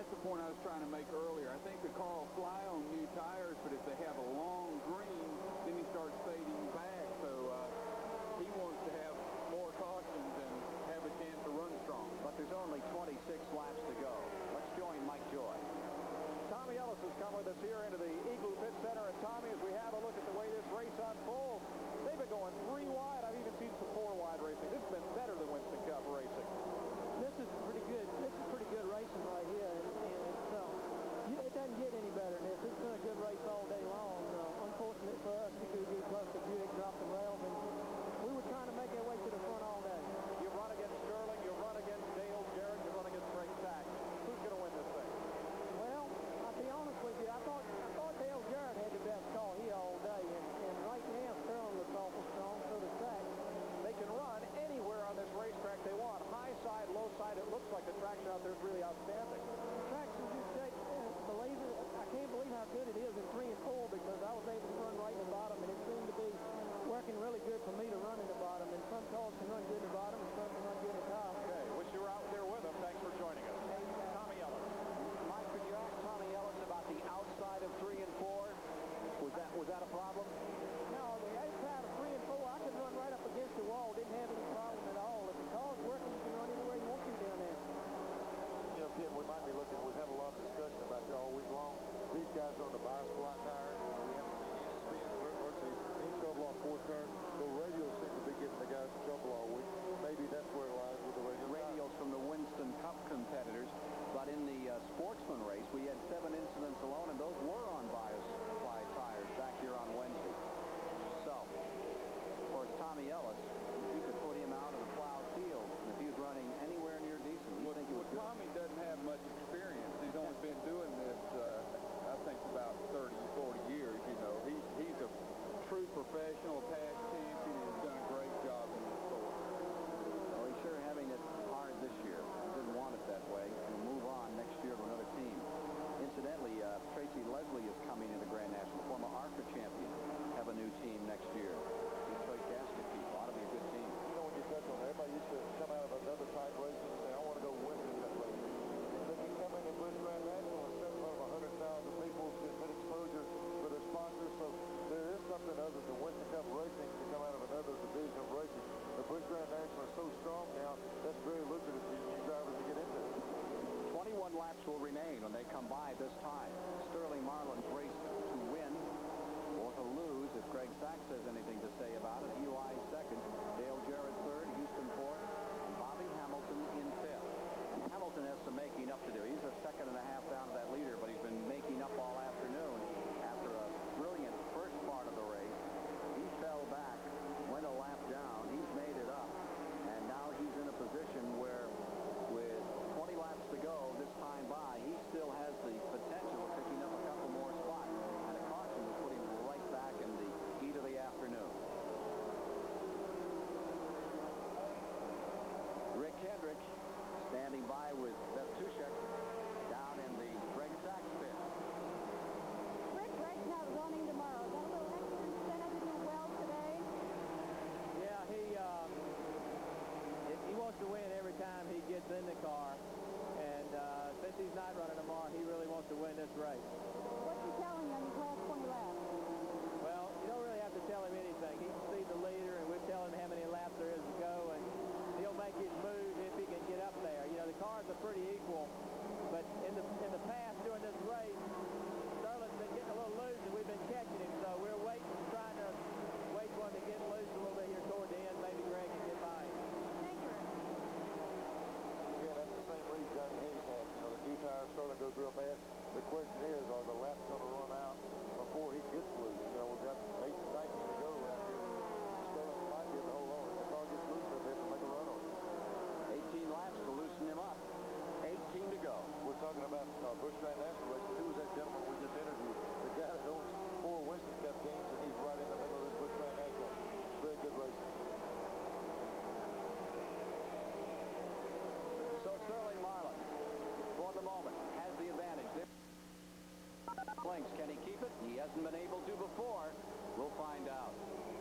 the point I was trying to make earlier. I think the car will fly on new tires, but if they have a long green, then he starts fading back. So uh, he wants to have more cautions and have a chance to run strong. But there's only twenty-six laps to go. Let's join Mike Joy. Tommy Ellis has come with us here into the Igloo Pit Center. And Tommy, as we have a look at the way this race unfolds, they've been going three wide. I've even seen some four wide racing. This has been better than Winston Cup racing. This is pretty good. This is pretty good racing right here, and, and it's, uh, you, it doesn't get any better than this. It's been a good race all day long. Uh, unfortunate for us, the Coogee plus the Buick dropped the rails, and we were trying to make our way to the front all day. You run against Sterling, you run against Dale Jarrett, you run against Craig Sachs. Who's going to win this thing? Well, I'll be honest with you. I thought I thought Dale Jarrett had the best car here all day, and, and right now Sterling looks awful strong, so does Sachs. They can run anywhere on this racetrack they want. High side, low side, it looks like the traction out there is really outstanding. The track's in good shape. Uh, believe it, I can't believe how good it is in three and four because I was able to run right in the bottom, and it seemed to be working really good for me to run in the bottom. And some cars can run good in the bottom, and some can run good in the top. Okay, wish you were out there with them. Thanks for joining us. Tommy Ellis. Mike, could you ask Tommy Ellis about the outside of three and four? Was that was that a problem? No, the outside of three and four, I could run right up against the wall. Didn't have any problem at all. If the car's working, you can run anywhere you want to down there. You know, Ken, we might be looking, we've had a lot of discussion about you all week long. These guys are on the bias flat tire. You know, we haven't seen any spin, virtually any trouble on fourth turn. The radials seem to be giving the guys trouble all week. Maybe that's where it lies with the radial. Radials from the Winston Cup competitors. But in the uh, Sportsman race, we had seven incidents alone, and those were on bias fly tires back here on Wednesday. So, of course, Tommy Ellis, you could put him out in a plowed field, and if he was running anywhere near decent, you Well, think he was well, good. Tommy doesn't have much experience. He's only been doing this, uh, I think, about thirty, forty years. You know, he, he's a true professional, past champion, and has done a great job in this sport. Well, he's sure having it hard this year. He didn't want it that way. He'll move on next year to another team. Incidentally, uh, Tracy Leslie is coming into Grand National, former ARCA champion, have a new team next year. Detroit Gasket people, ought to be a good team. You know, when you touch on it, everybody used to come out of another type racing and say, I want to go Winston Cup racing. They can come in and Busch Grand National and set in front of one hundred thousand people, get good exposure for their sponsors. So there is something other than Winston Cup racing to come out of another division of racing. The Busch Grand National is so strong now, that's very lucrative for new drivers to get into it. twenty-one laps will remain when they come by this time. Sterling Marlin's race to win or to lose, if Craig Sachs has anything to say about it. Eli second, Dale Jarrett third, Houston fourth, and Bobby Hamilton in fifth. Hamilton has some making up to do. He's a second and a half down to that leader, but he's been making up all afternoon. After a brilliant first part of the race, he fell back, went a lap down. He's made it up, and now he's in a position where with twenty laps to go this time by, he still has the potential of picking up a couple more spots, and a caution will put him right back in the heat of the afternoon. Rick Hendrick standing by with Beth Tushek down in the Greg Sachs pit. Rick, Greg's not running tomorrow. Is that a little extra incentive to do well today? Yeah, he uh, he wants to win every time he gets in the car. And uh, since he's not running tomorrow, he really wants to win this race. What's he telling you on these last twenty laps? Well, you don't really have to tell him anything. He can see the leader, and we're telling him how many laps there is to go, and he'll make his move if he can get up there. You know, the cars are pretty equal, but in the in the past during this race, Sterling's been getting a little loose, and we've been catching him. So we're waiting, trying to wait for him to get loose a little bit here toward the end. Maybe Greg can get by him. Thank you, Rick. Yeah, that's the same reason Johnny Hayes had. You know, the new tires starting to go real fast. The question is, are the laps going to run out before he gets loose? You know, we've got eight, nineteen to go out here. Sterling might be able to hold on. If the car gets loose, they'll be able to make a run on it. eighteen laps to loosen him up. eighteen to go. We're talking about uh, Busch Grand National racing. Who was that gentleman we just interviewed? The guy that owns four Winston Cup teams, and he's right in the middle of this Busch Grand National. Very good racing. So Sterling Marlin, for the moment, has the advantage. There. Links, can he keep it? He hasn't been able to before. We'll find out.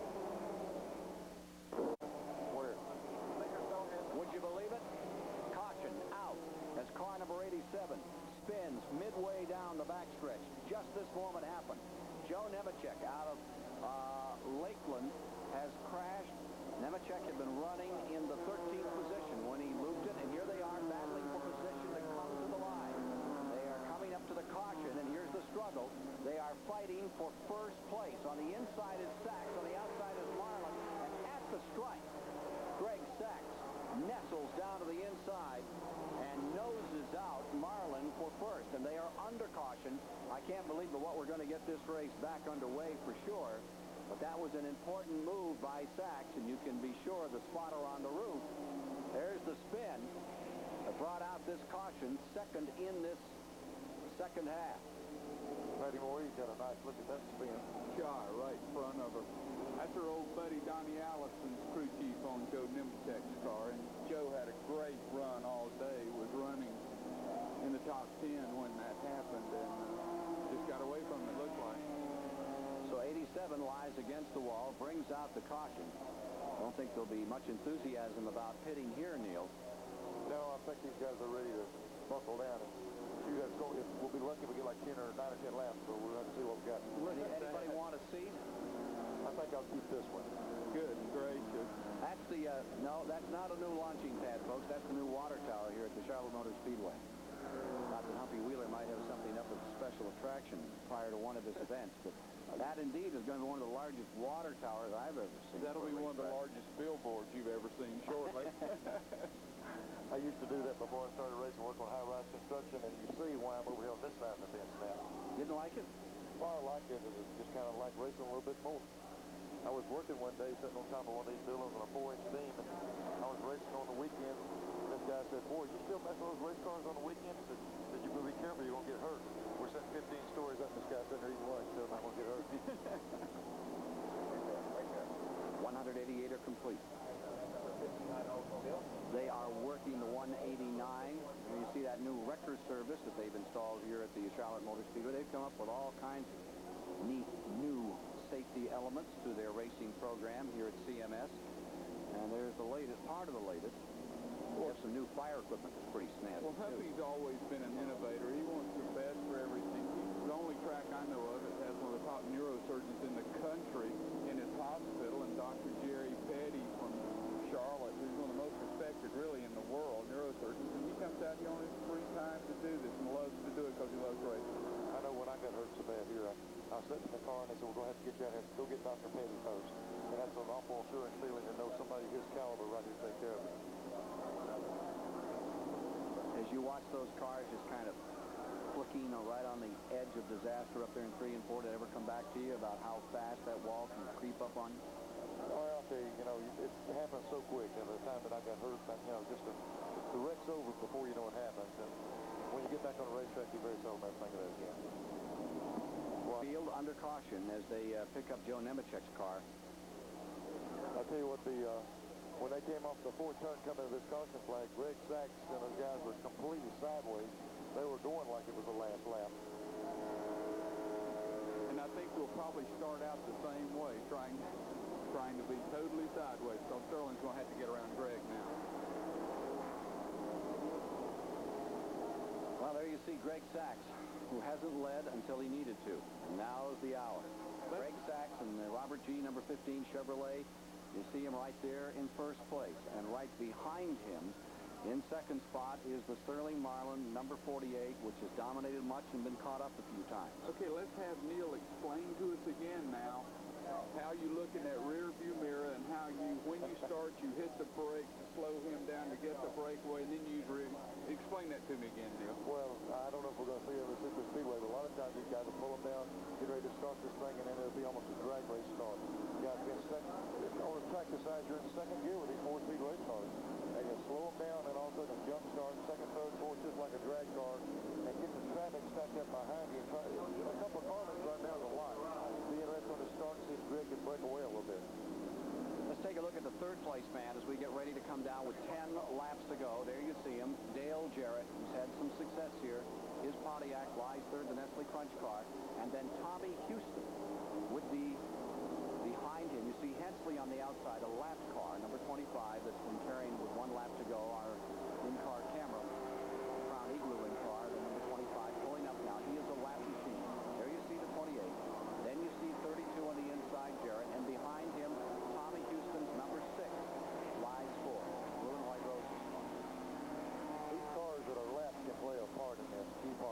Where? Would you believe it? Caution out as car number eighty-seven spins midway down the backstretch. Just this moment happened. Joe Nemechek out of uh, Lakeland has crashed. Nemechek had been running in the thirteenth position when he looped it, and here they are battling for position to come to the line. They are coming up to the caution, and here's the struggle. They are fighting for first place. On the inside is Sachs, on the outside is Marlin, and at the stripe, Greg Sachs nestles down to the inside and noses out Marlin for first, and they are under caution. I can't believe but what we're going to get this race back underway for sure. But that was an important move by Sachs, and you can be sure the spotter on the roof. There's the spin that brought out this caution, second in this second half. Matty Maureen's got a nice look at that spin. Car right in front of her. That's her old buddy Donnie Allison's crew chief on Joe Nemechek's car, and Joe had a great run all day, was running in the top ten when that happened, and uh, just got away from it, it looked like. So eighty-seven lies against the wall, brings out the caution. I don't think there'll be much enthusiasm about pitting here, Neil. No, I think these guys are ready to buckle down and shoot us. We'll be lucky if we get like ten or nine or ten laps, so we'll have to see what we got. Any, anybody want a seat? I think I'll keep this one. Good gracious. That's the, uh, no, that's not a new launching pad, folks. That's the new water tower here at the Charlotte Motor Speedway. Not that Humpy Wheeler might have something up as a special attraction prior to one of his events, but that indeed is going to be one of the largest water towers I've ever seen. That'll be one of the largest billboards you've ever seen shortly. I used to do that before I started racing, work on high-rise construction, and you see why I'm over here on this side of the fence now. Didn't like it? Well, I liked it. It was just kind of like racing a little bit more. I was working one day sitting on top of one of these buildings on a four-inch beam, and I was racing on the weekend. This guy said, boy, you still messing with those race cars on the weekend? He said, said you better be careful, you're going to get hurt. We're sitting fifteen stories up, and this guy sitting there eating lunch, so I'm not going to get hurt. one eighty-eight are complete. They are working the one eighty-nine. You see that new wrecker service that they've installed here at the Charlotte Motor Speedway. They've come up with all kinds of neat new safety elements to their racing program here at C M S. And there's the latest, part of the latest. They have some new fire equipment that's pretty snazzy. Well, Humpy's always been an innovator. He wants the best for everything. The only track I know of that has one of the top neurosurgeons in the country in his hospital, and Doctor Jerry Petty from Charlotte, who's one of the most respected really in the world, neurosurgeons, and he comes out here on his free time to do this and loves to do it because he loves racing. I know when I got hurt so bad here, I, I was sitting in the car and they said, we're going to have to get you out here. Go get Doctor Petty first. And that's an awful assuring feeling to know somebody his caliber right here to take care of it. As you watch those cars just kind of flicking right on the edge of disaster up there in three and four, did it ever come back to you about how fast that wall can creep up on you? Well, I'll tell you, you know, it happens so quick. And the time that I got hurt, you know, just the, the wreck's over before you know what happens. And when you get back on the racetrack, you very seldom ever think of that again. Well, field under caution as they uh, pick up Joe Nemechek's car. I'll tell you what, the uh, when they came off the fourth turn coming to this caution flag, Greg Sachs and those guys were completely sideways. They were going like it was the last lap. And I think we'll probably start out the same way, trying trying to be totally sideways. So Sterling's going to have to get around Greg now. Well, there you see Greg Sachs, who hasn't led until he needed to. And now is the hour. Greg Sachs and the Robert G. number fifteen Chevrolet. You see him right there in first place. And right behind him, in second spot, is the Sterling Marlin number forty-eight, which has dominated much and been caught up a few times. Okay, let's have Neil explain to us again now how you look in that rear view mirror and how you, when you start, you hit the brake to slow him down to get the breakaway, and then you use rig. Explain that to me again, Neil. Well, I don't know if we're going to see it at the Super Speedway, but a lot of times these guys will pull them down, get ready to start this thing, and then it'll be almost a drag race start. You guys be in second, on the track this size, you're in second gear with these four-speed race cars. And you slow them down, and all of a sudden jump start, second, third, fourth, just like a drag car, and get the traffic stacked up behind you. And try, a couple of cars run down the line. Be interested on the start and see if Greg can break away a little bit. Let's take a look at the third place man as we get ready to come down with ten laps to go. There you see him, Dale Jarrett, who's had some success here. His Pontiac lies third, the Nestle Crunch car. And then Tommy Houston would be behind him. You see Hensley on the outside, a lap car, number twenty-five, that's been carrying with one lap to go, our in-car camera. Crown Igloo in car, the number twenty-five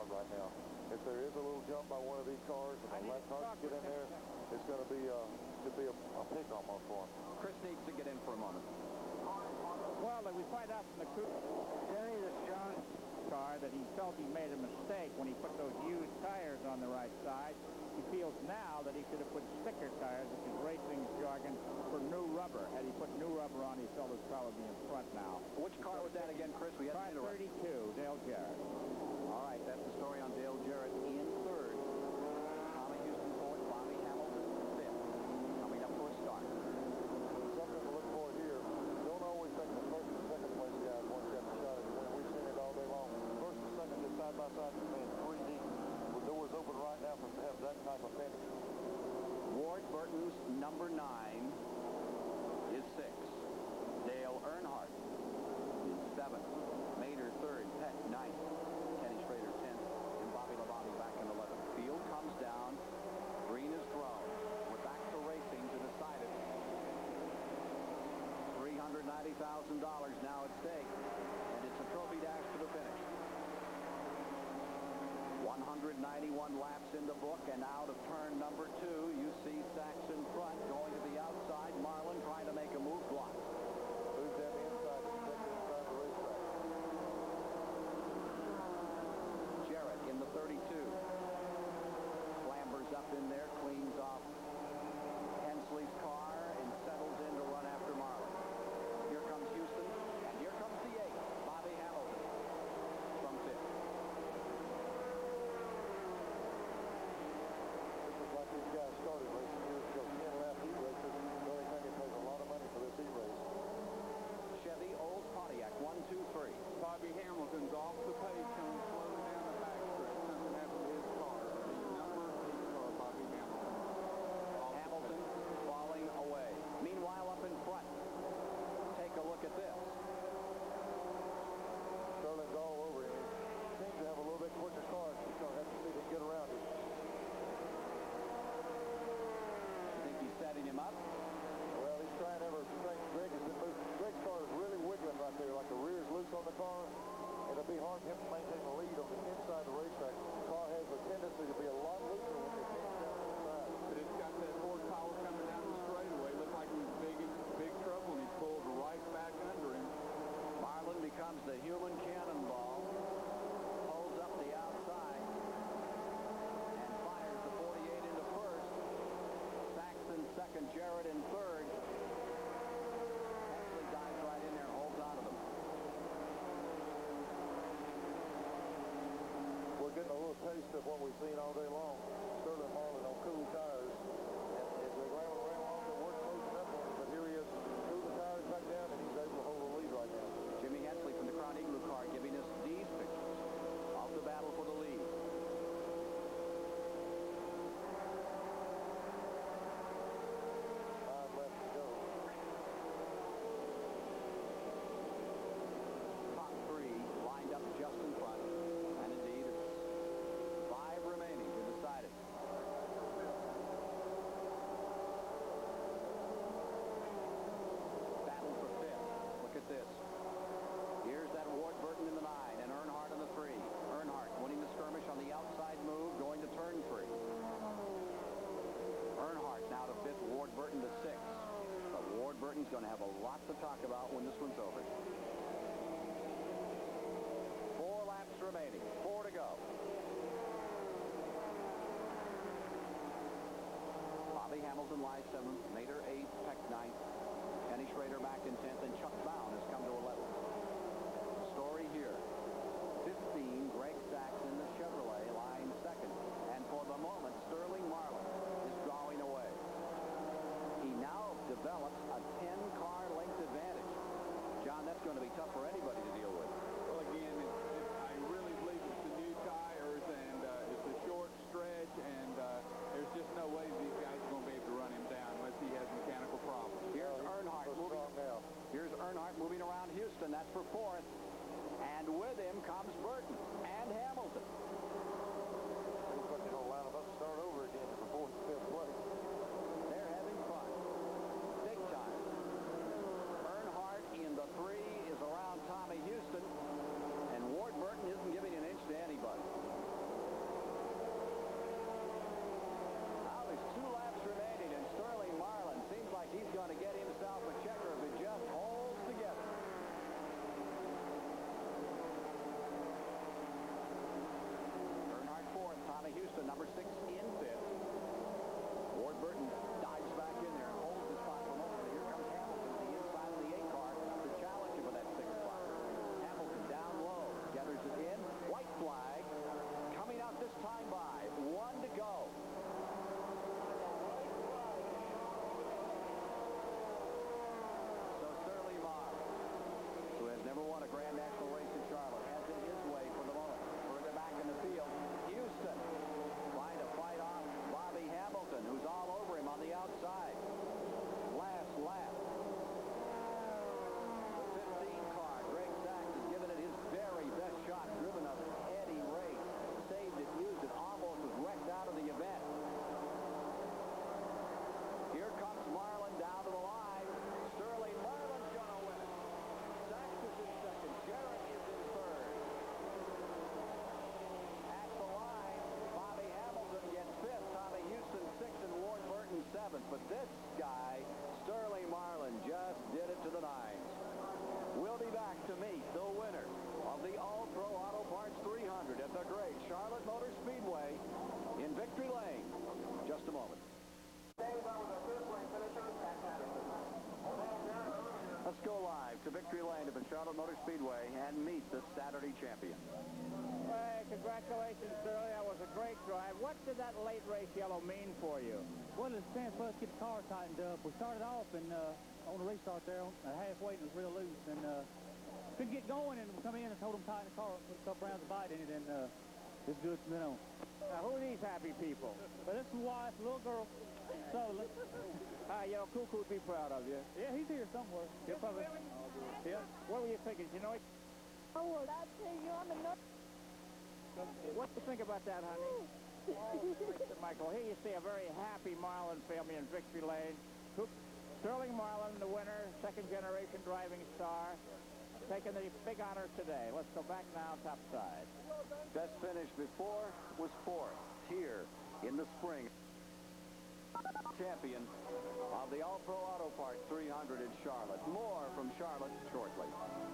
jump right now. If there is a little jump by one of these cars and they let cars get in there, it's going to be a, could be a, a pick almost for him. Chris needs to get in for a moment. Well, we find out from the crew, Jerry, this John car, that he felt he made a mistake when he put those used tires on the right side. He feels now that he should have put sticker tires, which is racing jargon, for new rubber. Had he put new rubber on, he felt he'd probably be in front now. Which car was that again, Chris? We had Car thirty-two, Dale Jarrett. All right, that's the story on Dale Jarrett in third. Tommy Houston fourth, Bobby Hamilton fifth. Coming up for a start. Something to look for here. Don't always think the first and second place guys want to get the shot at the win. We've seen it all day long. First and second just side by side, man, three deep. The door's open right now for to have that type of finish. Ward Burton's number nine is six. Dale Earnhardt is seventh. Mater third. Peck ninth. Kenny Schrader tenth. And Bobby Labonte back in eleventh. Field comes down. Green is thrown. We're back to racing to decide it. three hundred ninety thousand dollars now at stake. And it's a trophy dash to the finish. one hundred ninety-one laps in the book, and out of turn number two, you see Saxon front going to the outside. Marlin trying to make a move block. Moves down the inside to protect the inside of the racetrack. Jarrett in the thirty-two. Clambers up in there, cleans off Hensley's car, and settles in to run after Marlin. Here comes Houston, and here comes the eight, Bobby Hamilton from fifth. Like these guys started racing years ago, ten lap heat races. Really think it pays a lot of money for this heat race. Chevy Olds Pontiac, one, two, three. Bobby Hamilton's off the pace, coming slowly down the backstretch. Something happened to his car. The number eight car, Bobby Hamilton. Hamilton falling away. Meanwhile, up in front, take a look at this. Sterling's all over him. He seems to have a little bit quicker car. He's going to have to see if he can get around it. Setting him up. Well, he's trying ever strength. Greg is moving. Greg's car is really wiggling right there, like the rear's loose on the car. It'll be hard for him to maintain the lead on the inside of the racetrack. The car has a tendency to be a lot looser when they change down the inside. But it's got that Ford power coming down the straightaway. Looked like he was big in big trouble, and he pulled right back under him. Marlin becomes the human cannonball. Holds up the outside and fires the forty-eight into first. Saxon second, Jarrett in third. Hensley dives right in there and holds on to them. We're getting a little taste of what we've seen all day long. Sterling Marlin on cool tires. And as they ran around along, they weren't closing up on him. But here he is, cool the tires back down, and he's able to hold the lead right now. Jimmy Hensley from the Crown Igloo car giving us these pictures of the battle for the lead. Five left to go. Top three lined up just in front. And indeed, it's five remaining to decide it. Battle for fifth. Look at this. Here's that Ward Burton in the nine and Earnhardt in the three. Earnhardt winning the skirmish on the outside move, going to turn three. Earnhardt now to fifth, Ward Burton to sixth. But Ward Burton's going to have a lot to talk about when this one's over. Four laps remaining. Four to go. Bobby Hamilton lies seventh, Mater eighth, Peck ninth, Kenny Schrader back in tenth, and Chuck Brown has come to eleventh. Story here. fifteen, Greg Saxon, the Chevrolet, lying second. And for the moment, Sterling Marlin is drawing away. He now develops a ten-car length advantage. John, that's going to be tough for anybody to deal with. Well, again, it, it, I really believe it's the new tires, and uh, it's a short stretch, and uh, there's just no way these guys are going to be able to run him down unless he has mechanical problems. Here's Earnhardt moving. Here's Earnhardt moving around Houston. That's for fourth. And with him comes Burton. but this guy, Sterling Marlin, just did it to the nines. We'll be back to meet the winner of the All-Pro Auto Parts three hundred at the great Charlotte Motor Speedway in Victory Lane. Just a moment. Let's go live to Victory Lane at the Charlotte Motor Speedway and meet the Saturday champion. Hey, congratulations, Sterling. That was a great drive. What did that late race yellow mean for you? Well, it's a chance for us to get the car tightened up. We started off and uh, on the restart there, on, uh, halfway, and it was real loose. And uh, couldn't get going, and we come in and told them tighten the car up, put a couple rounds of bite in it, and uh, it's good from then on. Now, who are these happy people? Well, this is my wife, a little girl, Sutherland. Ah, you know, Cuckoo would be proud of you. Yeah, he's here somewhere. He'll probably... Yeah? What were you thinking? You know it? Oh, well, I tell you, I'm a nut. What do you think about that, honey? Oh, Mister Michael, here you see a very happy Marlin family in Victory Lane. Sterling Marlin, the winner, second-generation driving star, taking the big honor today. Let's go back now topside. Best finish before was fourth here in the spring. Champion of the All-Pro Auto Parts three hundred in Charlotte. More from Charlotte shortly.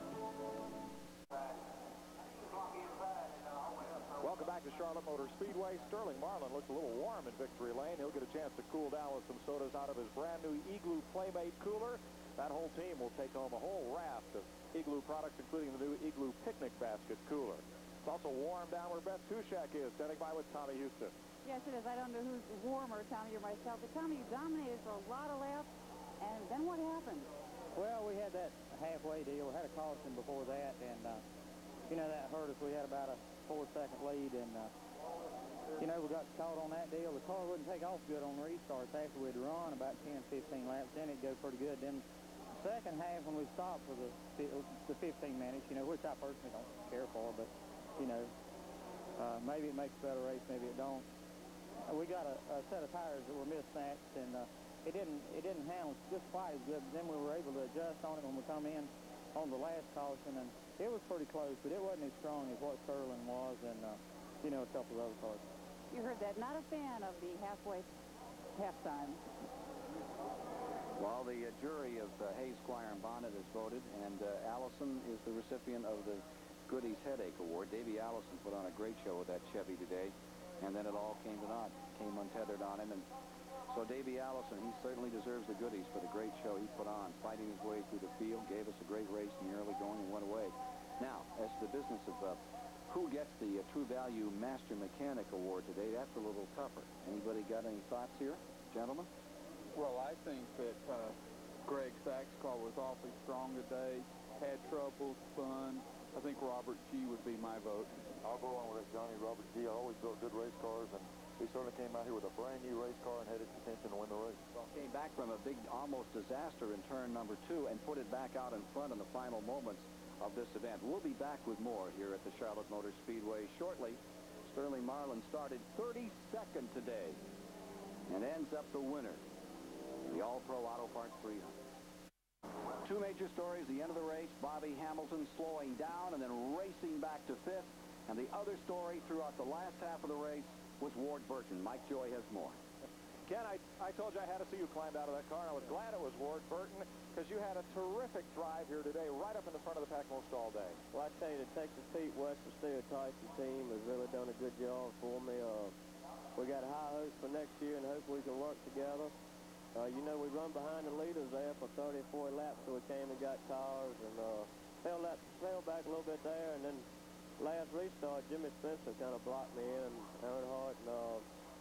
Welcome back to Charlotte Motor Speedway. Sterling Marlin looks a little warm in Victory Lane. He'll get a chance to cool down with some sodas out of his brand new Igloo Playmate cooler. That whole team will take home a whole raft of Igloo products, including the new Igloo Picnic Basket cooler. It's also warm down where Beth Tushak is, standing by with Tommy Houston. Yes, it is. I don't know who's warmer, Tommy or myself. But Tommy, you dominated for a lot of laps, and then what happened? Well, we had that halfway deal. We had a caution before that, and, uh, you know, that hurt us. We had about a four-second lead, and, uh, you know, we got caught on that deal. The car wouldn't take off good on restarts after we'd run about ten, fifteen laps. Then it'd go pretty good. Then the second half, when we stopped for the, the fifteen minutes, you know, which I personally don't care for, but, you know, uh, maybe it makes a better race, maybe it don't. Uh, we got a, a set of tires that were mismatched, and uh, it didn't it didn't handle just quite as good. But then we were able to adjust on it when we come in on the last caution, and it was pretty close, but it wasn't as strong as what Sterling was, and uh, you know, a couple of other cars. You heard that. Not a fan of the halfway halftime. Well, the uh, jury of uh, Hayes, Squire, and Bonnet has voted, and uh, Allison is the recipient of the Goodies Headache Award. Davey Allison put on a great show with that Chevy today, and then it all came to naught, came untethered on him. And so Davey Allison, he certainly deserves the goodies for the great show he put on, fighting his way through the field, gave us a great race in the early going and went away. Now, as to the business of uh, who gets the uh, True Value Master Mechanic Award today, that's a little tougher. Anybody got any thoughts here, gentlemen? Well, I think that uh, Greg Sack's car was awfully strong today, had trouble, spun. I think Robert G. would be my vote. I'll go on with it, Johnny. Robert G. always built good race cars, and he certainly came out here with a brand new race car and had his intention to win the race. Well, came back from a big almost disaster in turn number two and put it back out in front in the final moments of this event. We'll be back with more here at the Charlotte Motor Speedway shortly. Sterling Marlin started thirty-second today and ends up the winner, the All-Pro Auto Parts three hundred. Two major stories, the end of the race, Bobby Hamilton slowing down and then racing back to fifth. And the other story throughout the last half of the race was Ward Burton. Mike Joy has more. Ken, I, I told you I had to see you climb out of that car, and I was glad it was Ward Burton, because you had a terrific drive here today, right up in the front of the pack most all day. Well, I tell you, the Texas Pete Western Steel Tyson team has really done a good job for me. Uh, we got high hopes for next year, and hopefully we can work together. Uh, you know, we run behind the leaders there for thirty, forty laps, so we came and got cars, and uh, fell, that, fell back a little bit there, and then last restart, Jimmy Spencer kind of blocked me in, and Earnhardt, and uh,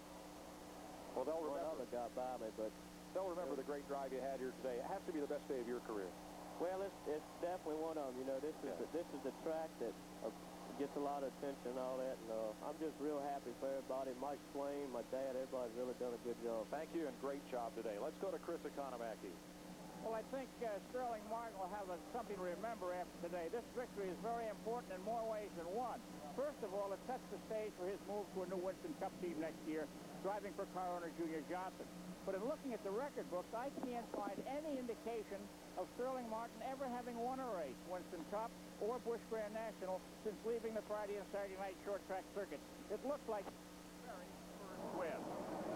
well, they'll one remember, other got by me, but they'll remember the great drive you had here today. It has to be the best day of your career. Well, it's, it's definitely one of them. You know, this is, yeah. the, this is the track that uh, gets a lot of attention and all that, and uh, I'm just real happy for everybody. Mike Swain, my dad, everybody's really done a good job. Thank you, and great job today. Let's go to Chris Economaki. Well, I think uh, Sterling Martin will have a, something to remember after today. This victory is very important in more ways than one. First of all, it sets the stage for his move to a new Winston Cup team next year, driving for car owner Junior Johnson. But in looking at the record books, I can't find any indication of Sterling Martin ever having won a race, Winston Cup or Busch Grand National, since leaving the Friday and Saturday night short track circuit. It looks like very first win.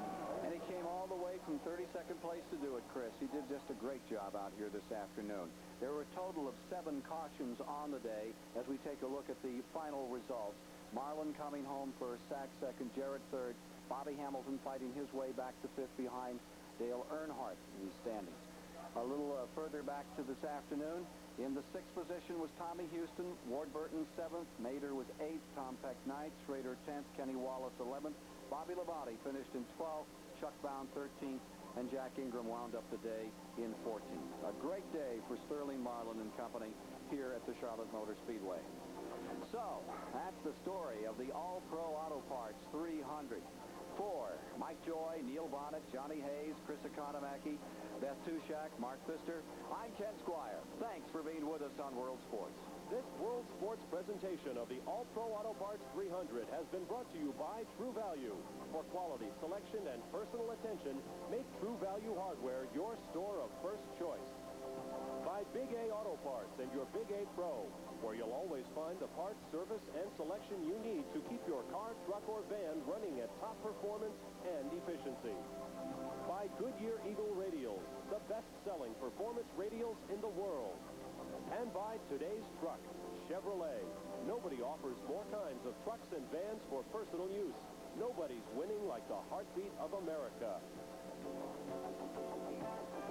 And he came all the way from thirty-second place to do it, Chris. He did just a great job out here this afternoon. There were a total of seven cautions on the day as we take a look at the final results. Marlin coming home for Sack second, Jarrett third, Bobby Hamilton fighting his way back to fifth behind Dale Earnhardt in these standings. A little uh, further back to this afternoon, in the sixth position was Tommy Houston, Ward Burton seventh, Mader was eighth, Tom Peck ninth, Schrader tenth, Kenny Wallace eleventh, Bobby Labonte finished in twelfth, Chuck Bound thirteenth, and Jack Ingram wound up the day in fourteenth. A great day for Sterling Marlin and company here at the Charlotte Motor Speedway. So, that's the story of the All-Pro Auto Parts three hundred. For Mike Joy, Neil Bonnet, Johnny Hayes, Chris Economaki, Beth Tushak, Mark Pfister, I'm Ken Squire. Thanks for being with us on World Sports. This World Sports presentation of the All-Pro Auto Parts three hundred has been brought to you by True Value. For quality, selection, and personal attention, make True Value Hardware your store of first choice. By Big A Auto Parts and your Big A Pro, where you'll always find the parts, service, and selection you need to keep your car, truck, or van running at top performance and efficiency. By Goodyear Eagle Radials, the best-selling performance radials in the world. And by today's truck, Chevrolet. Nobody offers more kinds of trucks and vans for personal use. Nobody's winning like the heartbeat of America.